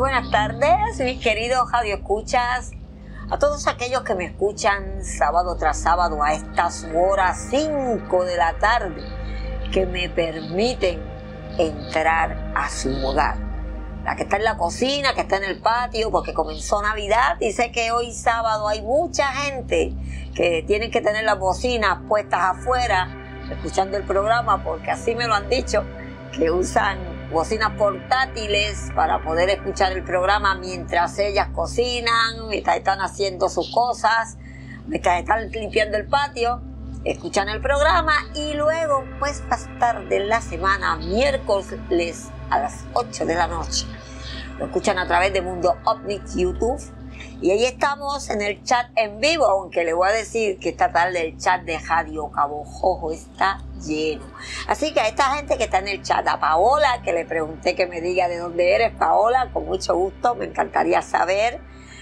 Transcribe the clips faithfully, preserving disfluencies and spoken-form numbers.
buenas tardes, mis queridos radioescuchas, a todos aquellos que me escuchan sábado tras sábado a estas horas cinco de la tarde, que me permiten entrar a su hogar. La que está en la cocina, que está en el patio, porque comenzó Navidad y sé que hoy sábado hay mucha gente que tiene que tener las bocinas puestas afuera, escuchando el programa, porque así me lo han dicho, que usan bocinas portátiles para poder escuchar el programa mientras ellas cocinan, mientras están haciendo sus cosas, mientras están limpiando el patio, escuchan el programa y luego, pues más tarde en la semana, miércoles a las ocho de la noche, lo escuchan a través de Mundo OVNI YouTube. Y ahí estamos en el chat en vivo, aunque le voy a decir que esta tarde el chat de Radio Cabo Rojo está lleno. Así que a esta gente que está en el chat, a Paola, que le pregunté que me diga de dónde eres, Paola, con mucho gusto, me encantaría saber.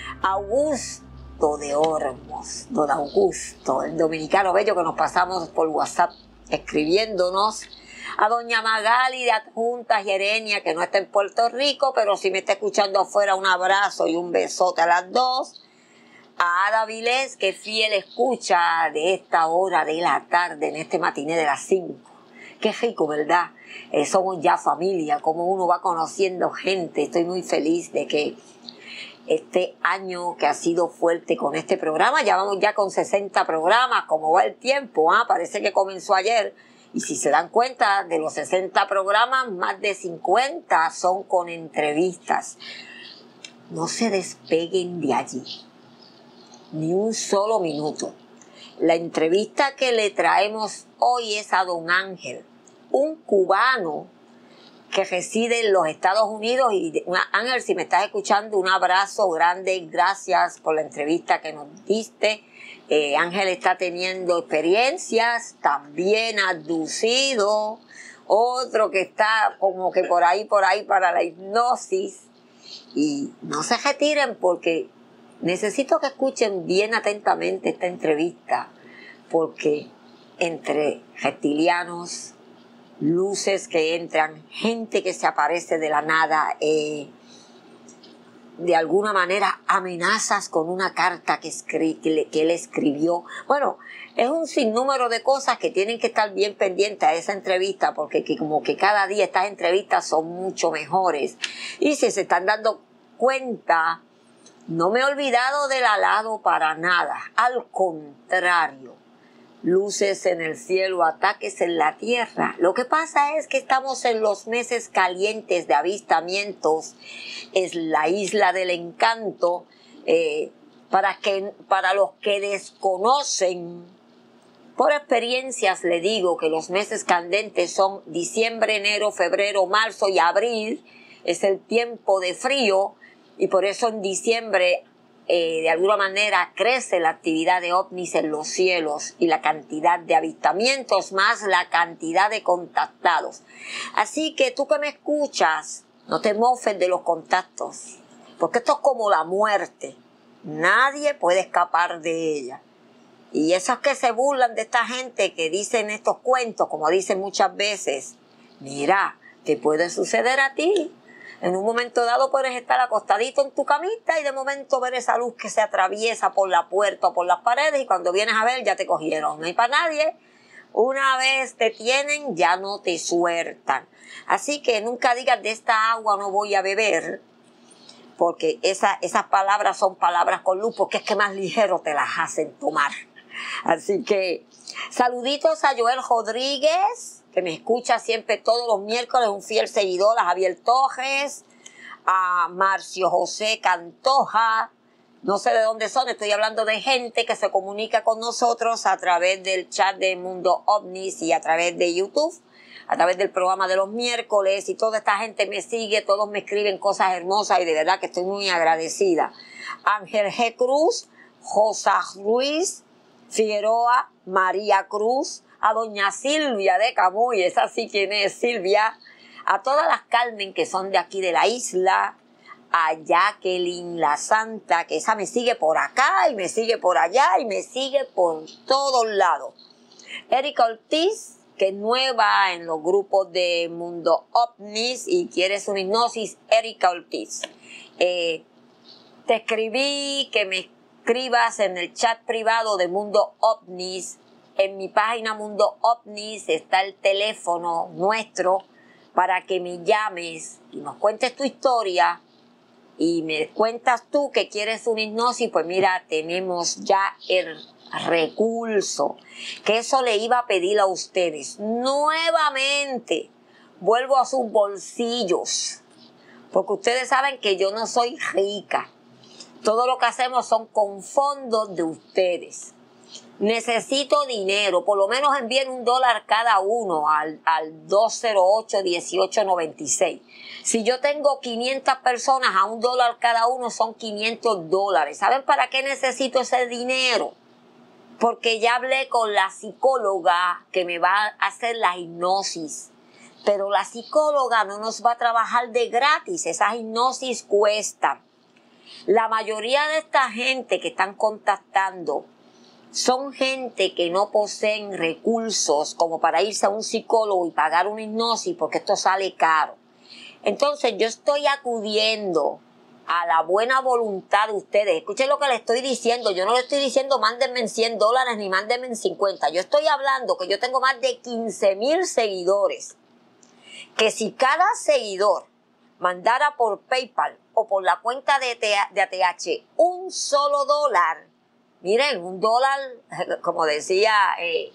Augusto de Ormos, don Augusto, el dominicano bello que nos pasamos por WhatsApp escribiéndonos. A doña Magali de Adjuntas y Erenia, que no está en Puerto Rico, pero si me está escuchando afuera, un abrazo y un besote a las dos. A Ada Vilés, que fiel escucha de esta hora de la tarde, en este matiné de las cinco. Qué rico, ¿verdad? Eh, somos ya familia, como uno va conociendo gente. Estoy muy feliz de que este año que ha sido fuerte con este programa, ya vamos ya con sesenta programas, como va el tiempo, ¿ah? Parece que comenzó ayer. Y si se dan cuenta, de los sesenta programas, más de cincuenta son con entrevistas. No se despeguen de allí, ni un solo minuto. La entrevista que le traemos hoy es a don Ángel, un cubano que reside en los Estados Unidos. Y Ángel, si me estás escuchando, un abrazo grande, gracias por la entrevista que nos diste. Eh, Ángel está teniendo experiencias, también abducido, otro que está como que por ahí, por ahí para la hipnosis. Y no se retiren porque necesito que escuchen bien atentamente esta entrevista, porque entre reptilianos, luces que entran, gente que se aparece de la nada, eh, de alguna manera amenazas con una carta que, escri que, le, que él escribió. Bueno, es un sinnúmero de cosas que tienen que estar bien pendientes a esa entrevista, porque que como que cada día estas entrevistas son mucho mejores. Y si se están dando cuenta, no me he olvidado del alado para nada. Al contrario, luces en el cielo, ataques en la tierra. Lo que pasa es que estamos en los meses calientes de avistamientos. Es la isla del encanto. Eh, para, que, para los que desconocen, por experiencias le digo que los meses candentes son diciembre, enero, febrero, marzo y abril. Es el tiempo de frío y por eso en diciembre Eh, de alguna manera crece la actividad de ovnis en los cielos y la cantidad de avistamientos más la cantidad de contactados. Así que tú que me escuchas, no te mofes de los contactos, porque esto es como la muerte. Nadie puede escapar de ella. Y esos que se burlan de esta gente que dicen estos cuentos, como dicen muchas veces, mira, te puede suceder a ti. En un momento dado puedes estar acostadito en tu camita y de momento ver esa luz que se atraviesa por la puerta o por las paredes y cuando vienes a ver ya te cogieron. No hay para nadie. Una vez te tienen, ya no te sueltan. Así que nunca digas de esta agua no voy a beber, porque esa, esas palabras son palabras con luz, porque es que más ligero te las hacen tomar. Así que saluditos a Joel Rodríguez, que me escucha siempre todos los miércoles, un fiel seguidor, a Javier Torres, a Marcio José Cantoja, no sé de dónde son, estoy hablando de gente que se comunica con nosotros a través del chat de Mundo OVNIs y a través de YouTube, a través del programa de los miércoles, y toda esta gente me sigue, todos me escriben cosas hermosas y de verdad que estoy muy agradecida. Ángel G. Cruz, José Ruiz, Figueroa, María Cruz, a doña Silvia de Camuy, esa sí quién es Silvia, a todas las Carmen que son de aquí de la isla, a Jacqueline la Santa, que esa me sigue por acá y me sigue por allá y me sigue por todos lados. Erika Ortiz, que es nueva en los grupos de Mundo OVNIs y quieres una hipnosis, Erika Ortiz. Eh, te escribí que me escribas en el chat privado de Mundo OVNIs. En mi página Mundo OVNIs está el teléfono nuestro para que me llames y nos cuentes tu historia y me cuentas tú que quieres una hipnosis. Pues mira, tenemos ya el recurso, que eso le iba a pedir a ustedes. Nuevamente, vuelvo a sus bolsillos, porque ustedes saben que yo no soy rica. Todo lo que hacemos son con fondos de ustedes. Necesito dinero, por lo menos envíen un dólar cada uno al, al dos cero ocho, dieciocho noventa y seis. Si yo tengo quinientas personas a un dólar cada uno, son quinientos dólares. ¿Saben para qué necesito ese dinero? Porque ya hablé con la psicóloga que me va a hacer la hipnosis. Pero la psicóloga no nos va a trabajar de gratis, esas hipnosis cuestan. La mayoría de esta gente que están contactando son gente que no poseen recursos como para irse a un psicólogo y pagar una hipnosis, porque esto sale caro. Entonces yo estoy acudiendo a la buena voluntad de ustedes. Escuchen lo que les estoy diciendo. Yo no le estoy diciendo mándenme en cien dólares ni mándenme en cincuenta. Yo estoy hablando que yo tengo más de quince mil seguidores. Que si cada seguidor mandara por PayPal o por la cuenta de, de A T H un solo dólar, miren, un dólar, como decía, eh,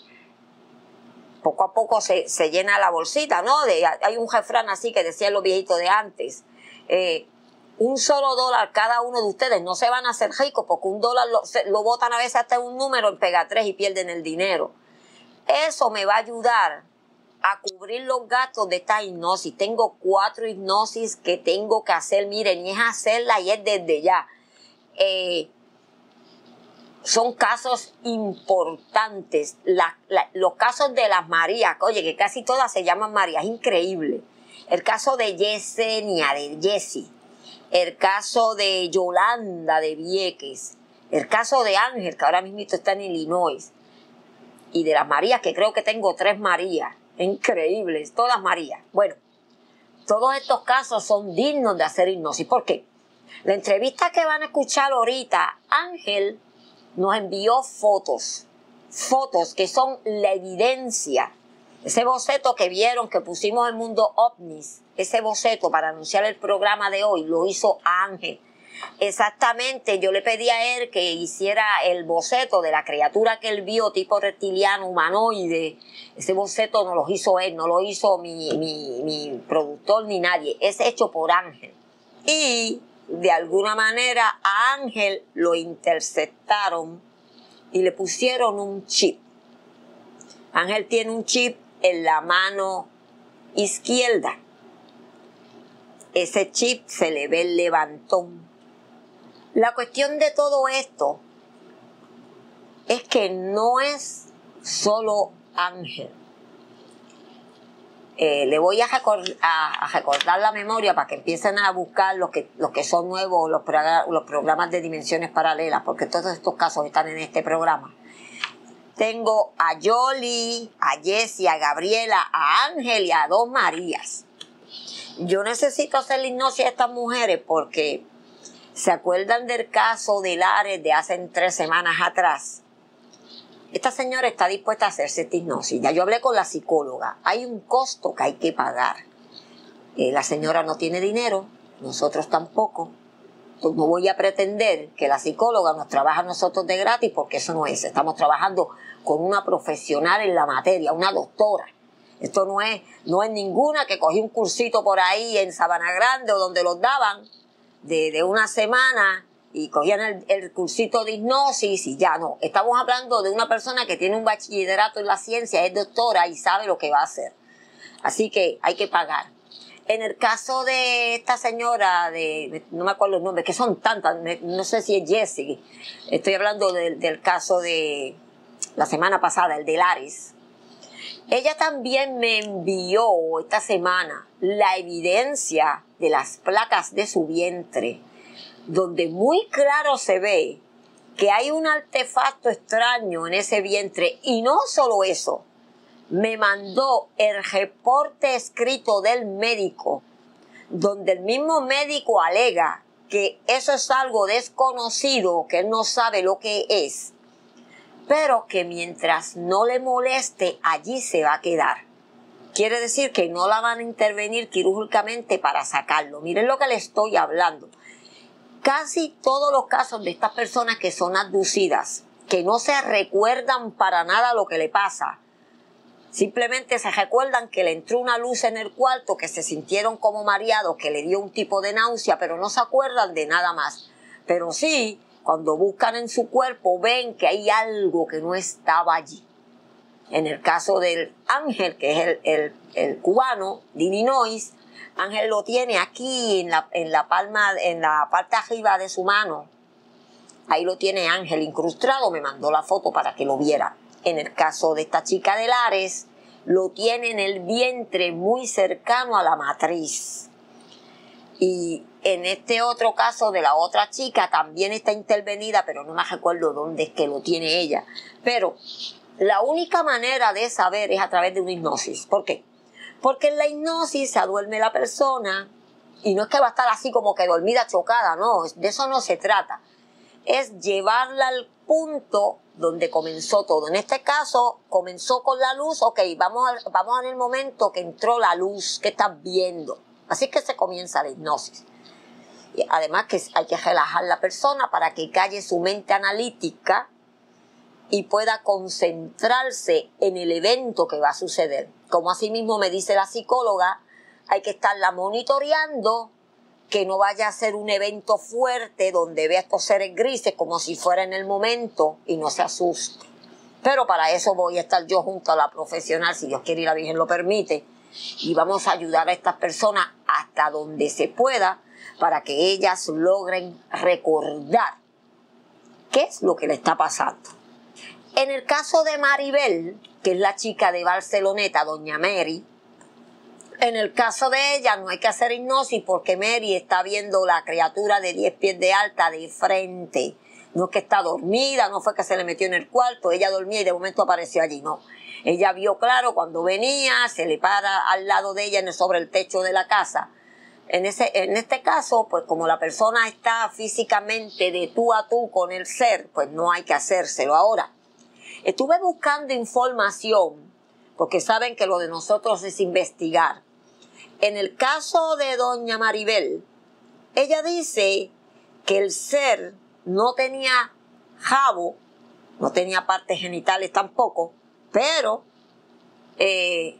poco a poco se, se llena la bolsita, ¿no? De, hay un refrán así que decían los viejitos de antes. Eh, un solo dólar cada uno de ustedes no se van a hacer ricos, porque un dólar lo, se, lo botan a veces hasta un número en pega tres y pierden el dinero. Eso me va a ayudar a cubrir los gastos de esta hipnosis. Tengo cuatro hipnosis que tengo que hacer, miren, y es hacerla y es desde ya. Eh, Son casos importantes. La, la, los casos de las Marías, oye, que casi todas se llaman María, es increíble. El caso de Yesenia, de Jessie. El caso de Yolanda, de Vieques. El caso de Ángel, que ahora mismo está en Illinois. Y de las Marías, que creo que tengo tres Marías. Increíbles, todas Marías. Bueno, todos estos casos son dignos de hacer hipnosis. ¿Por qué? La entrevista que van a escuchar ahorita, Ángel nos envió fotos, fotos que son la evidencia. Ese boceto que vieron, que pusimos en Mundo OVNIs, ese boceto para anunciar el programa de hoy, lo hizo Ángel. Exactamente, yo le pedí a él que hiciera el boceto de la criatura que él vio, tipo reptiliano, humanoide. Ese boceto no lo hizo él, no lo hizo mi, mi, mi productor ni nadie, es hecho por Ángel. Y de alguna manera a Ángel lo interceptaron y le pusieron un chip. Ángel tiene un chip en la mano izquierda. Ese chip se le ve el levantón. La cuestión de todo esto es que no es solo Ángel. Eh, le voy a, record, a, a recordar la memoria para que empiecen a buscar los que, los que son nuevos, los, los programas de dimensiones paralelas, porque todos estos casos están en este programa. Tengo a Yoli, a Jessie, a Gabriela, a Ángel y a dos Marías. Yo necesito hacer la hipnosis a estas mujeres porque ¿se acuerdan del caso de Lares de hace tres semanas atrás? Esta señora está dispuesta a hacerse esta hipnosis. Ya yo hablé con la psicóloga. Hay un costo que hay que pagar. Eh, la señora no tiene dinero, nosotros tampoco. Pues no voy a pretender que la psicóloga nos trabaja a nosotros de gratis, porque eso no es. Estamos trabajando con una profesional en la materia, una doctora. Esto no es, no es ninguna que cogí un cursito por ahí en Sabana Grande o donde los daban de, de una semana y cogían el, el cursito de hipnosis y ya no. Estamos hablando de una persona que tiene un bachillerato en la ciencia, es doctora y sabe lo que va a hacer. Así que hay que pagar. En el caso de esta señora, de no me acuerdo el nombre, que son tantas, no sé si es Jessie, estoy hablando de, del caso de la semana pasada, el de Lares. Ella también me envió esta semana la evidencia de las placas de su vientre, donde muy claro se ve que hay un artefacto extraño en ese vientre. Y no solo eso, me mandó el reporte escrito del médico, donde el mismo médico alega que eso es algo desconocido, que él no sabe lo que es, pero que mientras no le moleste, allí se va a quedar. Quiere decir que no la van a intervenir quirúrgicamente para sacarlo. Miren lo que le estoy hablando. Casi todos los casos de estas personas que son abducidas, que no se recuerdan para nada lo que le pasa, simplemente se recuerdan que le entró una luz en el cuarto, que se sintieron como mareados, que le dio un tipo de náusea, pero no se acuerdan de nada más. Pero sí, cuando buscan en su cuerpo, ven que hay algo que no estaba allí. En el caso del Ángel, que es el, el, el cubano, de Illinois, Ángel lo tiene aquí en la, en la palma, en la parte arriba de su mano. Ahí lo tiene Ángel incrustado, me mandó la foto para que lo viera. En el caso de esta chica de Lares, lo tiene en el vientre muy cercano a la matriz. Y en este otro caso de la otra chica también está intervenida, pero no me recuerdo dónde es que lo tiene ella. Pero la única manera de saber es a través de una hipnosis. ¿Por qué? Porque en la hipnosis se duerme la persona y no es que va a estar así como que dormida chocada, no, de eso no se trata. Es llevarla al punto donde comenzó todo. En este caso, comenzó con la luz, ok, vamos, a, vamos en el momento que entró la luz, que estás viendo. Así que se comienza la hipnosis. Y además que hay que relajar a la persona para que calle su mente analítica y pueda concentrarse en el evento que va a suceder. Como así mismo me dice la psicóloga, hay que estarla monitoreando, que no vaya a ser un evento fuerte donde vea estos seres grises como si fuera en el momento y no se asuste. Pero para eso voy a estar yo junto a la profesional, si Dios quiere y la Virgen lo permite, y vamos a ayudar a estas personas hasta donde se pueda para que ellas logren recordar qué es lo que le está pasando. En el caso de Maribel, que es la chica de Barceloneta, doña Mary, en el caso de ella no hay que hacer hipnosis porque Mary está viendo la criatura de diez pies de alta de frente. No es que está dormida, no fue que se le metió en el cuarto, ella dormía y de momento apareció allí, no. Ella vio claro cuando venía, se le para al lado de ella sobre el techo de la casa. En, ese, en este caso, pues como la persona está físicamente de tú a tú con el ser, pues no hay que hacérselo. Ahora, estuve buscando información, porque saben que lo de nosotros es investigar. En el caso de doña Maribel, ella dice que el ser no tenía jabo, no tenía partes genitales tampoco, pero eh,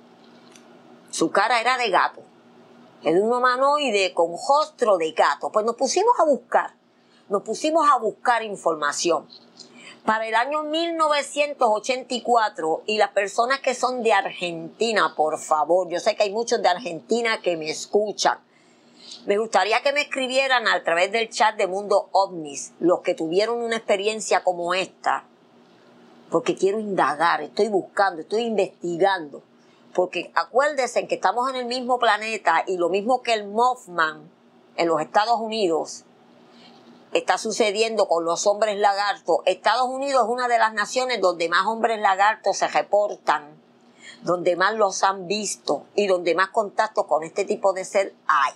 su cara era de gato, era un humanoide con rostro de gato. Pues nos pusimos a buscar, nos pusimos a buscar información. Para el año mil novecientos ochenta y cuatro, y las personas que son de Argentina, por favor, yo sé que hay muchos de Argentina que me escuchan, me gustaría que me escribieran a través del chat de Mundo OVNIs, los que tuvieron una experiencia como esta, porque quiero indagar, estoy buscando, estoy investigando, porque acuérdense que estamos en el mismo planeta y lo mismo que el Mothman en los Estados Unidos, está sucediendo con los hombres lagartos. Estados Unidos es una de las naciones donde más hombres lagartos se reportan, donde más los han visto y donde más contacto con este tipo de ser hay.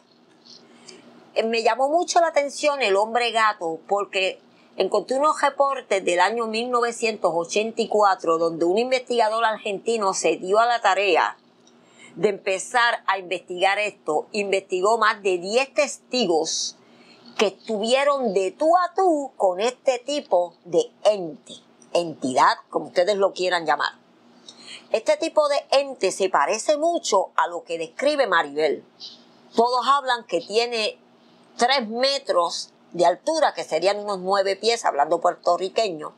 Me llamó mucho la atención el hombre gato porque encontré unos reportes del año mil novecientos ochenta y cuatro donde un investigador argentino se dio a la tarea de empezar a investigar esto. Investigó más de diez testigos que estuvieron de tú a tú con este tipo de ente, entidad, como ustedes lo quieran llamar. Este tipo de ente se parece mucho a lo que describe Maribel. Todos hablan que tiene tres metros de altura, que serían unos nueve pies, hablando puertorriqueño,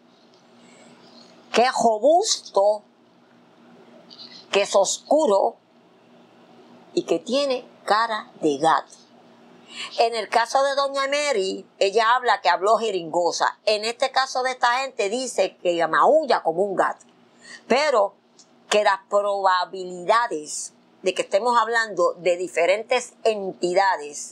que es robusto, que es oscuro y que tiene cara de gato. En el caso de doña Mary, ella habla que habló jeringosa. En este caso de esta gente dice que maulla como un gato. Pero que las probabilidades de que estemos hablando de diferentes entidades,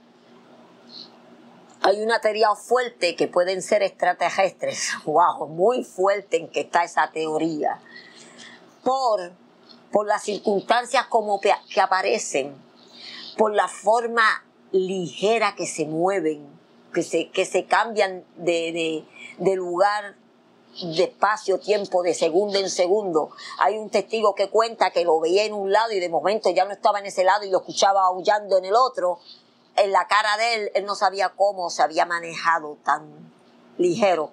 hay una teoría fuerte que pueden ser extraterrestres. Wow, muy fuerte en que está esa teoría. por, por las circunstancias como que, que aparecen, por la forma ligera que se mueven, que se, que se cambian de, de, de lugar, de espacio, tiempo, de segundo en segundo. Hay un testigo que cuenta que lo veía en un lado y de momento ya no estaba en ese lado y lo escuchaba aullando en el otro. En la cara de él, él no sabía cómo se había manejado tan ligero.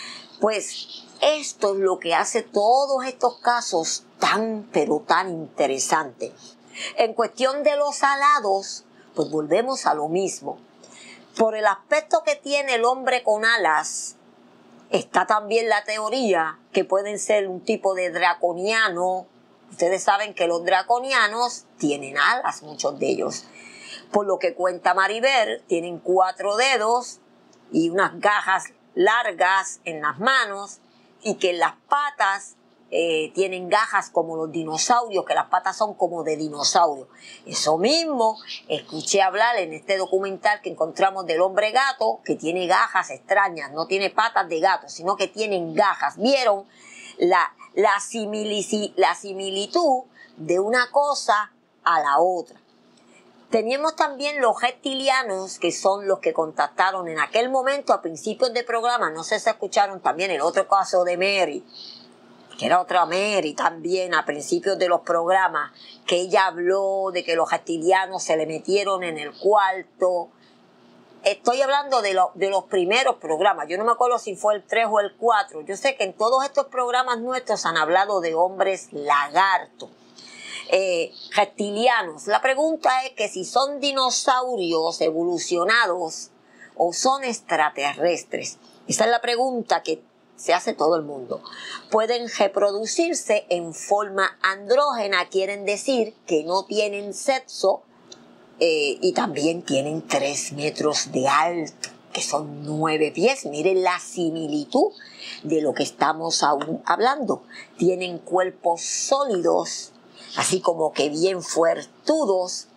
Pues esto es lo que hace todos estos casos tan, pero tan interesantes. En cuestión de los alados, pues volvemos a lo mismo. Por el aspecto que tiene el hombre con alas, está también la teoría que pueden ser un tipo de draconiano. Ustedes saben que los draconianos tienen alas, muchos de ellos. Por lo que cuenta Maribel, tienen cuatro dedos y unas garras largas en las manos y que en las patas eh, tienen garras como los dinosaurios, que las patas son como de dinosaurio. Eso mismo escuché hablar en este documental que encontramos del hombre gato, que tiene garras extrañas, no tiene patas de gato, sino que tienen garras. ¿Vieron la, la, similici, la similitud de una cosa a la otra? Teníamos también los reptilianos, que son los que contactaron en aquel momento a principios del programa. No sé si escucharon también el otro caso de Mary, que era otra Mary también a principios de los programas, que ella habló de que los reptilianos se le metieron en el cuarto. Estoy hablando de, lo, de los primeros programas. Yo no me acuerdo si fue el tres o el cuatro. Yo sé que en todos estos programas nuestros han hablado de hombres lagartos. Eh, reptilianos. La pregunta es que si son dinosaurios evolucionados o son extraterrestres. Esa es la pregunta que se hace todo el mundo. Pueden reproducirse en forma andrógena, quieren decir que no tienen sexo eh, y también tienen tres metros de alto, que son nueve pies. Miren la similitud de lo que estamos aún hablando. Tienen cuerpos sólidos, así como que bien fuertudos.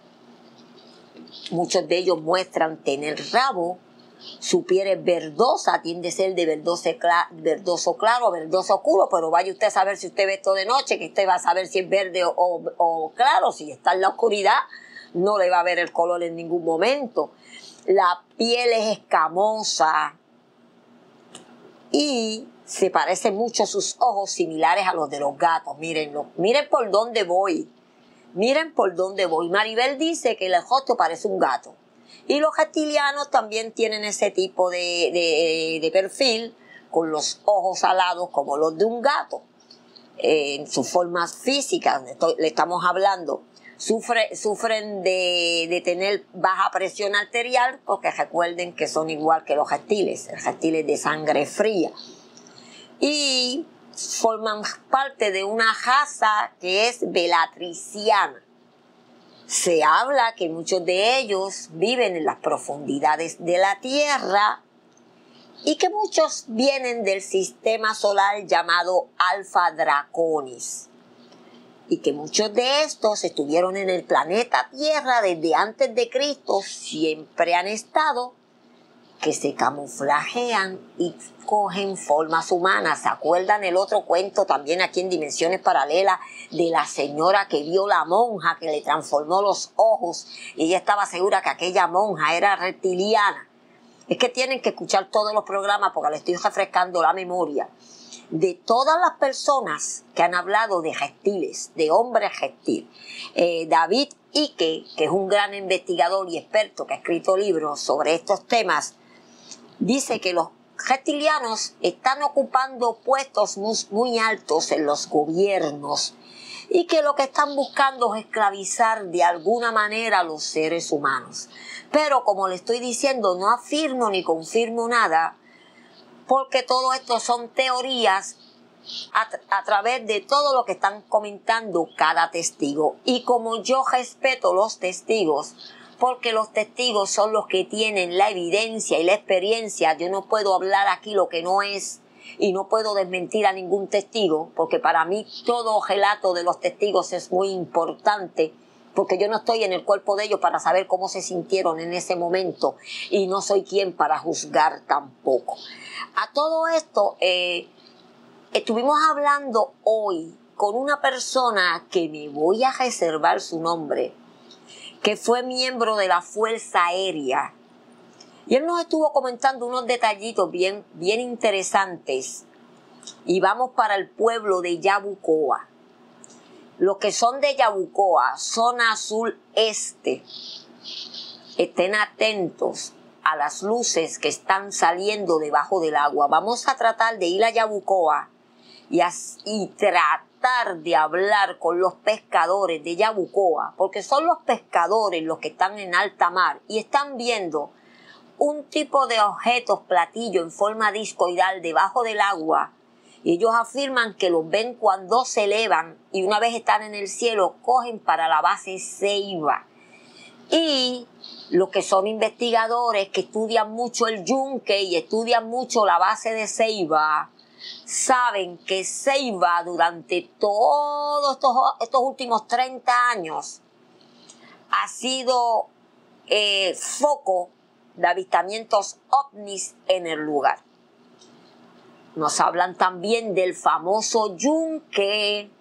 Muchos de ellos muestran tener rabo. Su piel es verdosa, tiende a ser de verdoso, cla verdoso claro, verdoso oscuro, pero vaya usted a saber si usted ve esto de noche, que usted va a saber si es verde o, o, o claro. Si está en la oscuridad, no le va a ver el color en ningún momento. La piel es escamosa y se parecen mucho sus ojos, similares a los de los gatos. Mírenlo, miren por dónde voy. Miren por dónde voy. Maribel dice que el rostro parece un gato. Y los reptilianos también tienen ese tipo de, de, de perfil, con los ojos alados como los de un gato. Eh, en sus formas físicas, estoy, le estamos hablando, sufre, sufren de, de tener baja presión arterial, porque recuerden que son igual que los reptiles, reptiles de sangre fría. Y forman parte de una raza que es belatriciana. Se habla que muchos de ellos viven en las profundidades de la Tierra y que muchos vienen del sistema solar llamado Alpha Draconis. Y que muchos de estos estuvieron en el planeta Tierra desde antes de Cristo, siempre han estado, que se camuflajean y cogen formas humanas. ¿Se acuerdan el otro cuento también aquí en Dimensiones Paralelas de la señora que vio la monja que le transformó los ojos y ella estaba segura que aquella monja era reptiliana? Es que tienen que escuchar todos los programas porque le estoy refrescando la memoria. De todas las personas que han hablado de reptiles, de hombres reptil, eh, David Icke, que es un gran investigador y experto que ha escrito libros sobre estos temas, dice que los reptilianos están ocupando puestos muy, muy altos en los gobiernos y que lo que están buscando es esclavizar de alguna manera a los seres humanos. Pero como le estoy diciendo, no afirmo ni confirmo nada, porque todo esto son teorías a, a través de todo lo que están comentando cada testigo. Y como yo respeto los testigos, porque los testigos son los que tienen la evidencia y la experiencia, yo no puedo hablar aquí lo que no es y no puedo desmentir a ningún testigo, porque para mí todo relato de los testigos es muy importante, porque yo no estoy en el cuerpo de ellos para saber cómo se sintieron en ese momento y no soy quien para juzgar tampoco. A todo esto, eh, estuvimos hablando hoy con una persona que me voy a reservar su nombre, que fue miembro de la Fuerza Aérea. Y él nos estuvo comentando unos detallitos bien, bien interesantes. Y vamos para el pueblo de Yabucoa. Los que son de Yabucoa, zona azul este, estén atentos a las luces que están saliendo debajo del agua. Vamos a tratar de ir a Yabucoa y, a, y tratar de hablar con los pescadores de Yabucoa, porque son los pescadores los que están en alta mar y están viendo un tipo de objetos platillo en forma discoidal debajo del agua. Y ellos afirman que los ven cuando se elevan y una vez están en el cielo, cogen para la base Ceiba. Y los que son investigadores que estudian mucho el yunque y estudian mucho la base de Ceiba, saben que Ceiba durante todos estos, estos últimos treinta años ha sido eh, foco de avistamientos ovnis en el lugar. Nos hablan también del famoso yunque,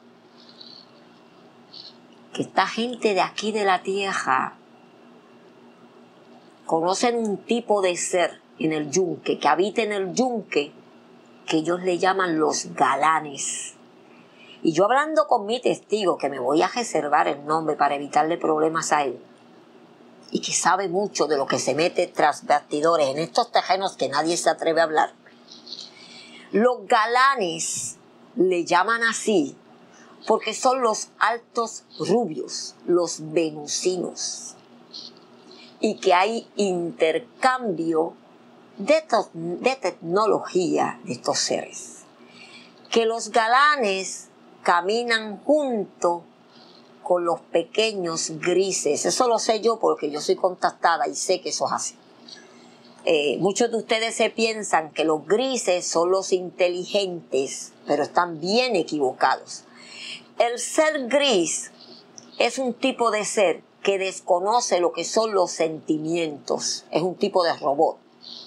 que esta gente de aquí de la tierra conocen un tipo de ser en el yunque, que habita en el yunque, que ellos le llaman los galanes. Y yo hablando con mi testigo, que me voy a reservar el nombre para evitarle problemas a él, y que sabe mucho de lo que se mete tras bastidores en estos terrenos que nadie se atreve a hablar. Los galanes le llaman así porque son los altos rubios, los venusinos, y que hay intercambio de, de tecnología de estos seres. Que los galanes caminan junto con los pequeños grises. Eso lo sé yo porque yo soy contactada y sé que eso es así. Eh, muchos de ustedes se piensan que los grises son los inteligentes, pero están bien equivocados. El ser gris es un tipo de ser que desconoce lo que son los sentimientos. Es un tipo de robot.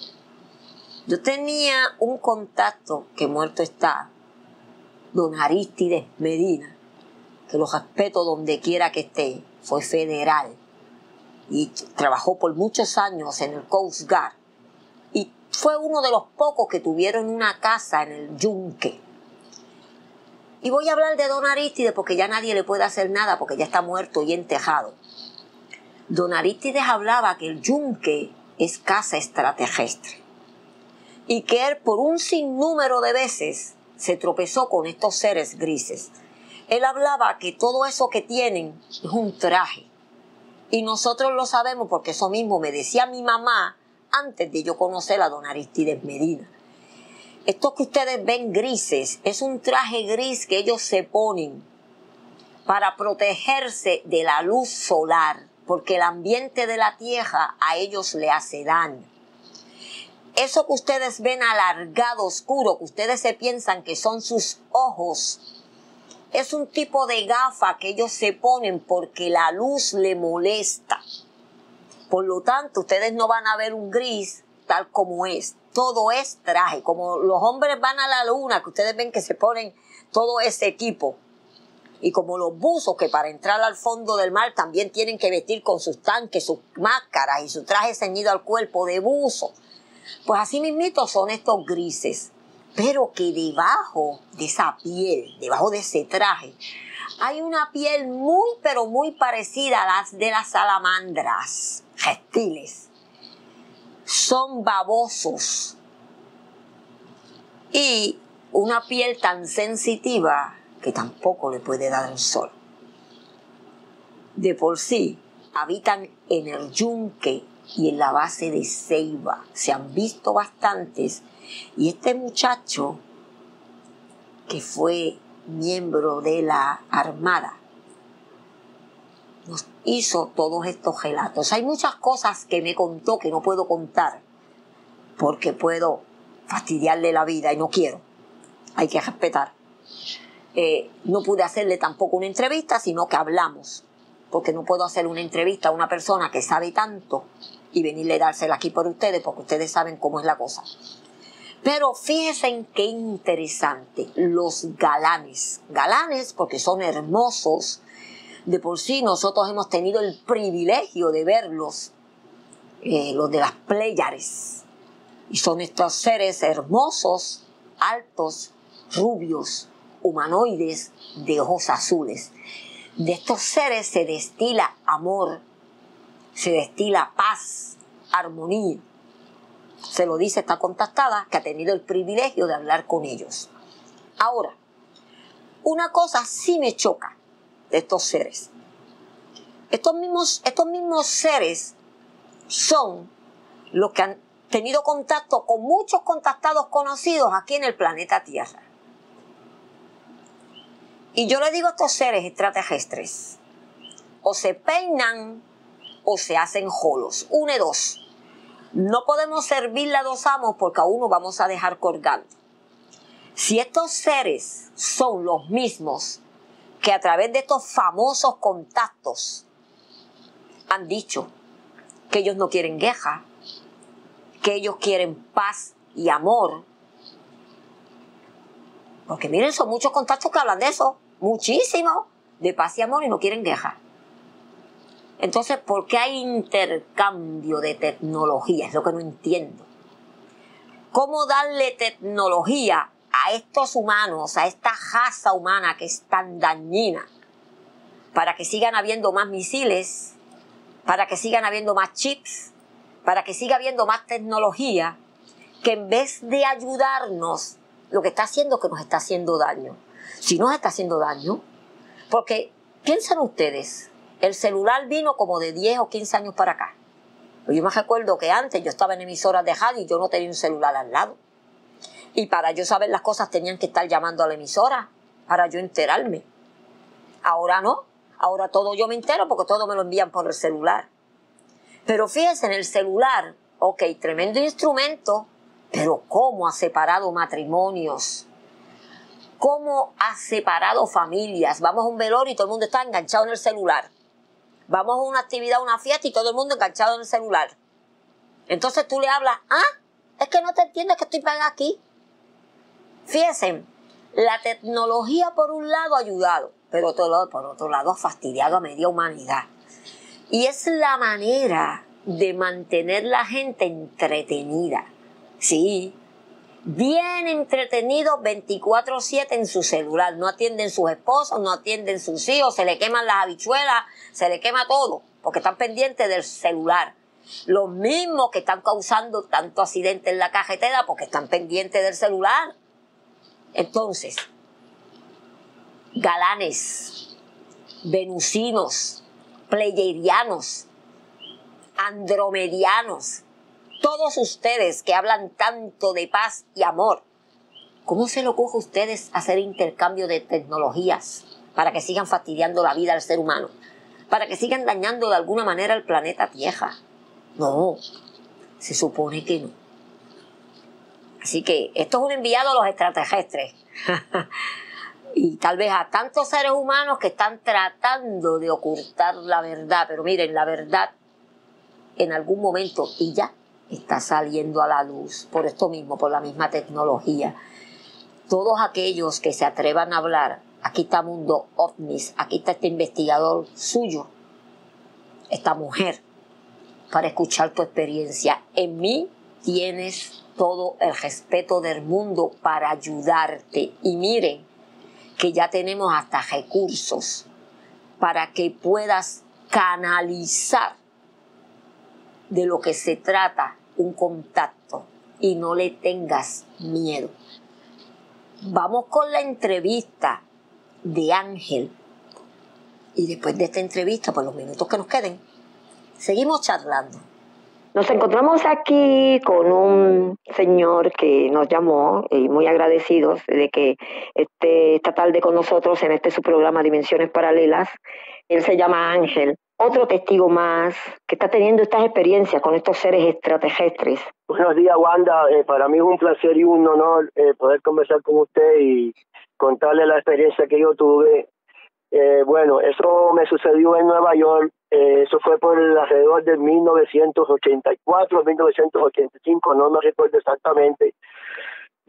Yo tenía un contacto, que muerto está, don Arístides Medina, que lo respeto donde quiera que esté, fue federal y trabajó por muchos años en el Coast Guard. Y fue uno de los pocos que tuvieron una casa en el yunque. Y voy a hablar de don Arístides porque ya nadie le puede hacer nada porque ya está muerto y entejado. Don Arístides hablaba que el yunque es casa extraterrestre. Y que él por un sinnúmero de veces se tropezó con estos seres grises. Él hablaba que todo eso que tienen es un traje. Y nosotros lo sabemos porque eso mismo me decía mi mamá antes de yo conocer a don Arístides Medina. Esto que ustedes ven grises es un traje gris que ellos se ponen para protegerse de la luz solar, porque el ambiente de la Tierra a ellos le hace daño. Eso que ustedes ven alargado, oscuro, que ustedes se piensan que son sus ojos, es un tipo de gafa que ellos se ponen porque la luz le molesta. Por lo tanto, ustedes no van a ver un gris tal como es. Todo es traje. Como los hombres van a la luna, que ustedes ven que se ponen todo ese equipo. Y como los buzos que para entrar al fondo del mar también tienen que vestir con sus tanques, sus máscaras y su traje ceñido al cuerpo de buzo. Pues así mismito son estos grises. Pero que debajo de esa piel, debajo de ese traje, hay una piel muy pero muy parecida a las de las salamandras, reptiles. Son babosos. Y una piel tan sensitiva que tampoco le puede dar el sol. De por sí, habitan en el yunque y en la base de Ceiba. Se han visto bastantes. Y este muchacho, que fue miembro de la Armada, nos hizo todos estos relatos. Hay muchas cosas que me contó que no puedo contar, porque puedo fastidiarle la vida y no quiero. Hay que respetar. Eh, no pude hacerle tampoco una entrevista, sino que hablamos, porque no puedo hacer una entrevista a una persona que sabe tanto y venirle a dársela aquí por ustedes, porque ustedes saben cómo es la cosa. Pero fíjense en qué interesante, los galanes. Galanes porque son hermosos. De por sí nosotros hemos tenido el privilegio de verlos, eh, los de las Pléyades. Y son estos seres hermosos, altos, rubios, humanoides, de ojos azules. De estos seres se destila amor, se destila paz, armonía. Se lo dice esta contactada que ha tenido el privilegio de hablar con ellos. Ahora, una cosa sí me choca de estos seres. Estos mismos, estos mismos seres son los que han tenido contacto con muchos contactados conocidos aquí en el planeta Tierra. Y yo le digo a estos seres extraterrestres, o se peinan o se hacen jolos, una de dos. No podemos servirle a dos amos porque a uno vamos a dejar colgando. Si estos seres son los mismos que a través de estos famosos contactos han dicho que ellos no quieren guerra, que ellos quieren paz y amor. Porque miren, son muchos contactos que hablan de eso, muchísimo, de paz y amor y no quieren guerra. Entonces, ¿por qué hay intercambio de tecnología? Es lo que no entiendo. ¿Cómo darle tecnología a estos humanos, a esta raza humana que es tan dañina, para que sigan habiendo más misiles, para que sigan habiendo más chips, para que siga habiendo más tecnología, que en vez de ayudarnos, lo que está haciendo es que nos está haciendo daño? Si nos está haciendo daño, porque piensen ustedes, el celular vino como de diez o quince años para acá. Yo me recuerdo que antes yo estaba en emisoras de radio y yo no tenía un celular al lado. Y para yo saber las cosas tenían que estar llamando a la emisora para yo enterarme. Ahora no. Ahora todo yo me entero porque todo me lo envían por el celular. Pero fíjense, en el celular, ok, tremendo instrumento, pero ¿cómo ha separado matrimonios? ¿Cómo ha separado familias? Vamos a un velorio y todo el mundo está enganchado en el celular. Vamos a una actividad, una fiesta y todo el mundo enganchado en el celular. Entonces tú le hablas, ah, es que no te entiendes que estoy pegada aquí. Fíjense, la tecnología por un lado ha ayudado, pero por otro lado ha fastidiado a media humanidad. Y es la manera de mantener la gente entretenida. Sí, bien entretenidos veinticuatro siete en su celular. No atienden sus esposos, no atienden sus hijos, se le queman las habichuelas, se le quema todo, porque están pendientes del celular. Los mismos que están causando tanto accidente en la carretera porque están pendientes del celular. Entonces, galanes, venusinos, pleyadianos, andromedianos, todos ustedes que hablan tanto de paz y amor, ¿cómo se le ocurre a ustedes hacer intercambio de tecnologías para que sigan fastidiando la vida al ser humano? Para que sigan dañando de alguna manera el planeta Tierra. No, se supone que no. Así que esto es un enviado a los extraterrestres. Y tal vez a tantos seres humanos que están tratando de ocultar la verdad. Pero miren, la verdad en algún momento, y ya, está saliendo a la luz. Por esto mismo, por la misma tecnología. Todos aquellos que se atrevan a hablar, aquí está Mundo OVNIs, aquí está este investigador suyo, esta mujer, para escuchar tu experiencia. En mí tienes todo el respeto del mundo para ayudarte. Y miren que ya tenemos hasta recursos para que puedas canalizar de lo que se trata un contacto y no le tengas miedo. Vamos con la entrevista de Ángel. Y después de esta entrevista, por los minutos que nos queden, seguimos charlando. Nos encontramos aquí con un señor que nos llamó y muy agradecidos de que esté esta tarde con nosotros en este su programa Dimensiones Paralelas. Él se llama Ángel, otro testigo más que está teniendo estas experiencias con estos seres extraterrestres. Buenos días, Wanda. Eh, para mí es un placer y un honor eh, poder conversar con usted y contarle la experiencia que yo tuve. Eh, bueno, eso me sucedió en Nueva York. Eh, eso fue por el alrededor de mil novecientos ochenta y cuatro, mil novecientos ochenta y cinco, no me recuerdo exactamente.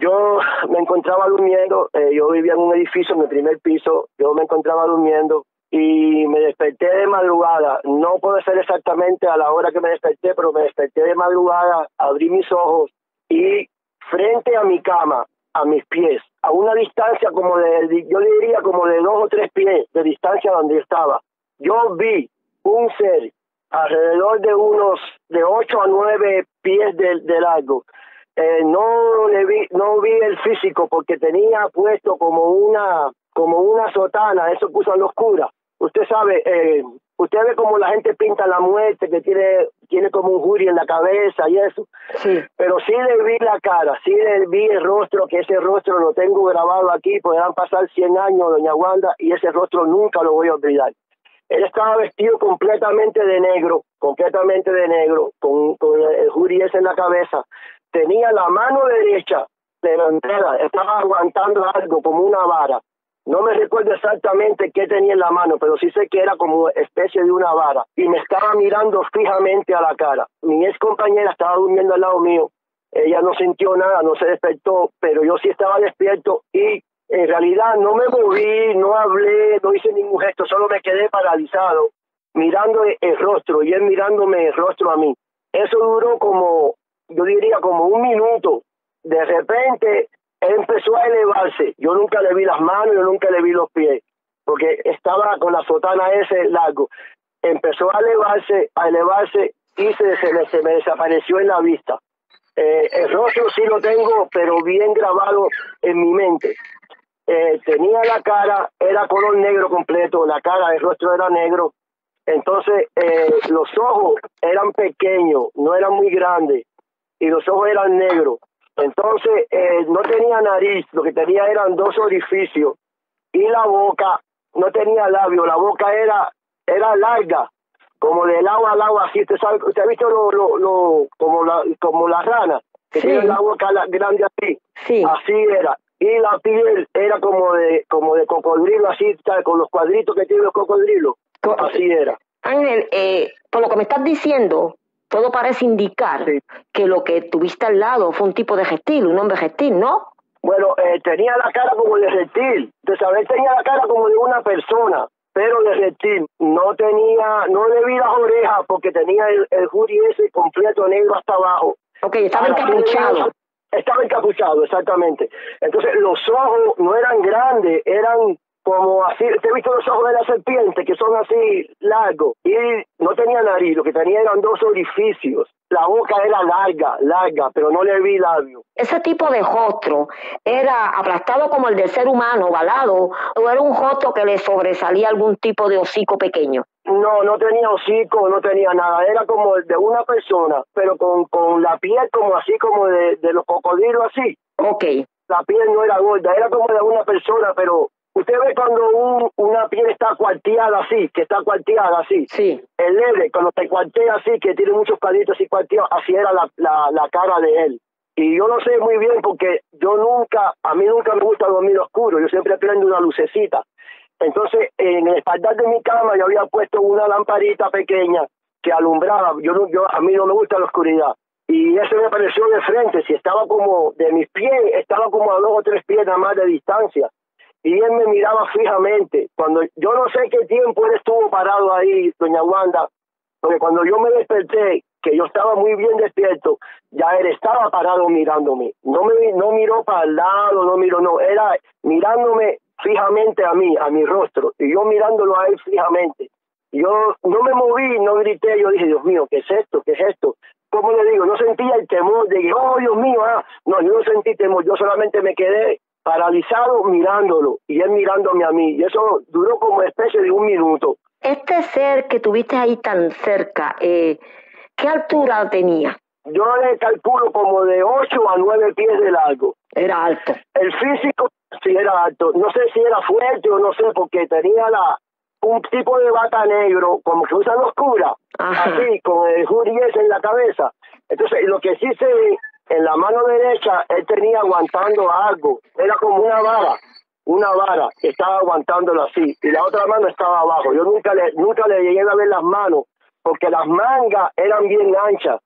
yo me encontraba durmiendo, eh, yo vivía en un edificio en el primer piso, yo me encontraba durmiendo y me desperté de madrugada. No puede ser exactamente a la hora que me desperté, pero me desperté de madrugada, abrí mis ojos y frente a mi cama, a mis pies, a una distancia como de, yo diría como de dos o tres pies de distancia donde yo estaba, yo vi un ser alrededor de unos de ocho a nueve pies de, de largo. Eh, no le vi, no vi el físico porque tenía puesto como una, como una sotana, eso que usan los curas. Usted sabe, eh, usted ve como la gente pinta la muerte, que tiene, tiene como un jury en la cabeza y eso. Sí. Pero sí le vi la cara, sí le vi el rostro, que ese rostro lo tengo grabado aquí, podrán pasar cien años, doña Wanda, y ese rostro nunca lo voy a olvidar. Él estaba vestido completamente de negro, completamente de negro, con, con el jury ese en la cabeza. Tenía la mano derecha levantada, estaba aguantando algo como una vara. No me recuerdo exactamente qué tenía en la mano, pero sí sé que era como especie de una vara. Y me estaba mirando fijamente a la cara. Mi ex compañera estaba durmiendo al lado mío. Ella no sintió nada, no se despertó, pero yo sí estaba despierto y en realidad no me moví, no hablé, no hice ningún gesto, solo me quedé paralizado, mirando el rostro y él mirándome el rostro a mí. Eso duró como, yo diría como un minuto. De repente él empezó a elevarse. Yo nunca le vi las manos, yo nunca le vi los pies, porque estaba con la sotana ese largo. Empezó a elevarse, a elevarse y se, se, me, se me desapareció en la vista. Eh, el rostro sí lo tengo, pero bien grabado en mi mente. Eh, tenía la cara, era color negro completo, la cara, el rostro era negro. Entonces eh, los ojos eran pequeños, no eran muy grandes, y los ojos eran negros. Entonces eh, no tenía nariz, lo que tenía eran dos orificios, y la boca no tenía labio, la boca era era larga, como de lado a lado así. Usted sabe, usted ha visto lo, lo, lo, como la como la rana, que sí. tiene la boca grande así, sí. Así era. Y la piel era como de como de cocodrilo, así, ¿sabes? Con los cuadritos que tienen los cocodrilos, Co así era. Ángel, eh, por lo que me estás diciendo, todo parece indicar sí. que lo que tuviste al lado fue un tipo de reptil, un hombre reptil, ¿no? Bueno, eh, tenía la cara como de reptil. Entonces, a ver, tenía la cara como de una persona, pero de reptil. No tenía, no le vi las orejas porque tenía el, el jury ese completo negro hasta abajo. Ok, estaba encapuchado. Estaba encapuchado, exactamente. Entonces, los ojos no eran grandes, eran como así. ¿Te has visto los ojos de la serpiente, que son así largos? Y no tenía nariz, lo que tenía eran dos orificios. La boca era larga, larga, pero no le vi labio. ¿Ese tipo de rostro era aplastado como el del ser humano, ovalado, o era un rostro que le sobresalía algún tipo de hocico pequeño? No, no tenía hocico, no tenía nada. Era como el de una persona, pero con, con la piel como así, como de, de los cocodrilos así. Ok. La piel no era gorda, era como de una persona, pero usted ve cuando un, una piel está cuarteada así, que está cuarteada así. Sí. El leve, cuando se cuartea así, que tiene muchos cuadritos así cuarteados, así era la, la, la cara de él. Y yo lo sé muy bien porque yo nunca, a mí nunca me gusta dormir oscuro, yo siempre prendo una lucecita. Entonces, en el espaldar de mi cama yo había puesto una lamparita pequeña que alumbraba. Yo, yo A mí no me gusta la oscuridad. Y ese me apareció de frente. Si estaba como de mis pies, estaba como a dos o tres pies nada más de distancia. Y él me miraba fijamente. Cuando yo no sé qué tiempo él estuvo parado ahí, doña Wanda, porque cuando yo me desperté, que yo estaba muy bien despierto, ya él estaba parado mirándome. No me no miró para el lado, no miró, no, era mirándome fijamente a mí, a mi rostro, y yo mirándolo a él fijamente. Yo no me moví, no grité, yo dije, Dios mío, ¿qué es esto? ¿Qué es esto? ¿Cómo le digo? No sentía el temor de que, oh, Dios mío, ah. No, yo no sentí temor, yo solamente me quedé paralizado mirándolo, y él mirándome a mí, y eso duró como especie de un minuto. Este ser que tuviste ahí tan cerca, eh, ¿qué altura tenía? Yo le calculo como de ocho a nueve pies de largo. Era alto. El físico sí era alto. No sé si era fuerte o no sé, porque tenía la un tipo de bata negro, como que usan los curas, así, con el jury ese en la cabeza. Entonces, lo que sí se ve, en la mano derecha, él tenía aguantando algo. Era como una vara, una vara, que estaba aguantándolo así, y la otra mano estaba abajo. Yo nunca le, nunca le llegué a ver las manos, porque las mangas eran bien anchas.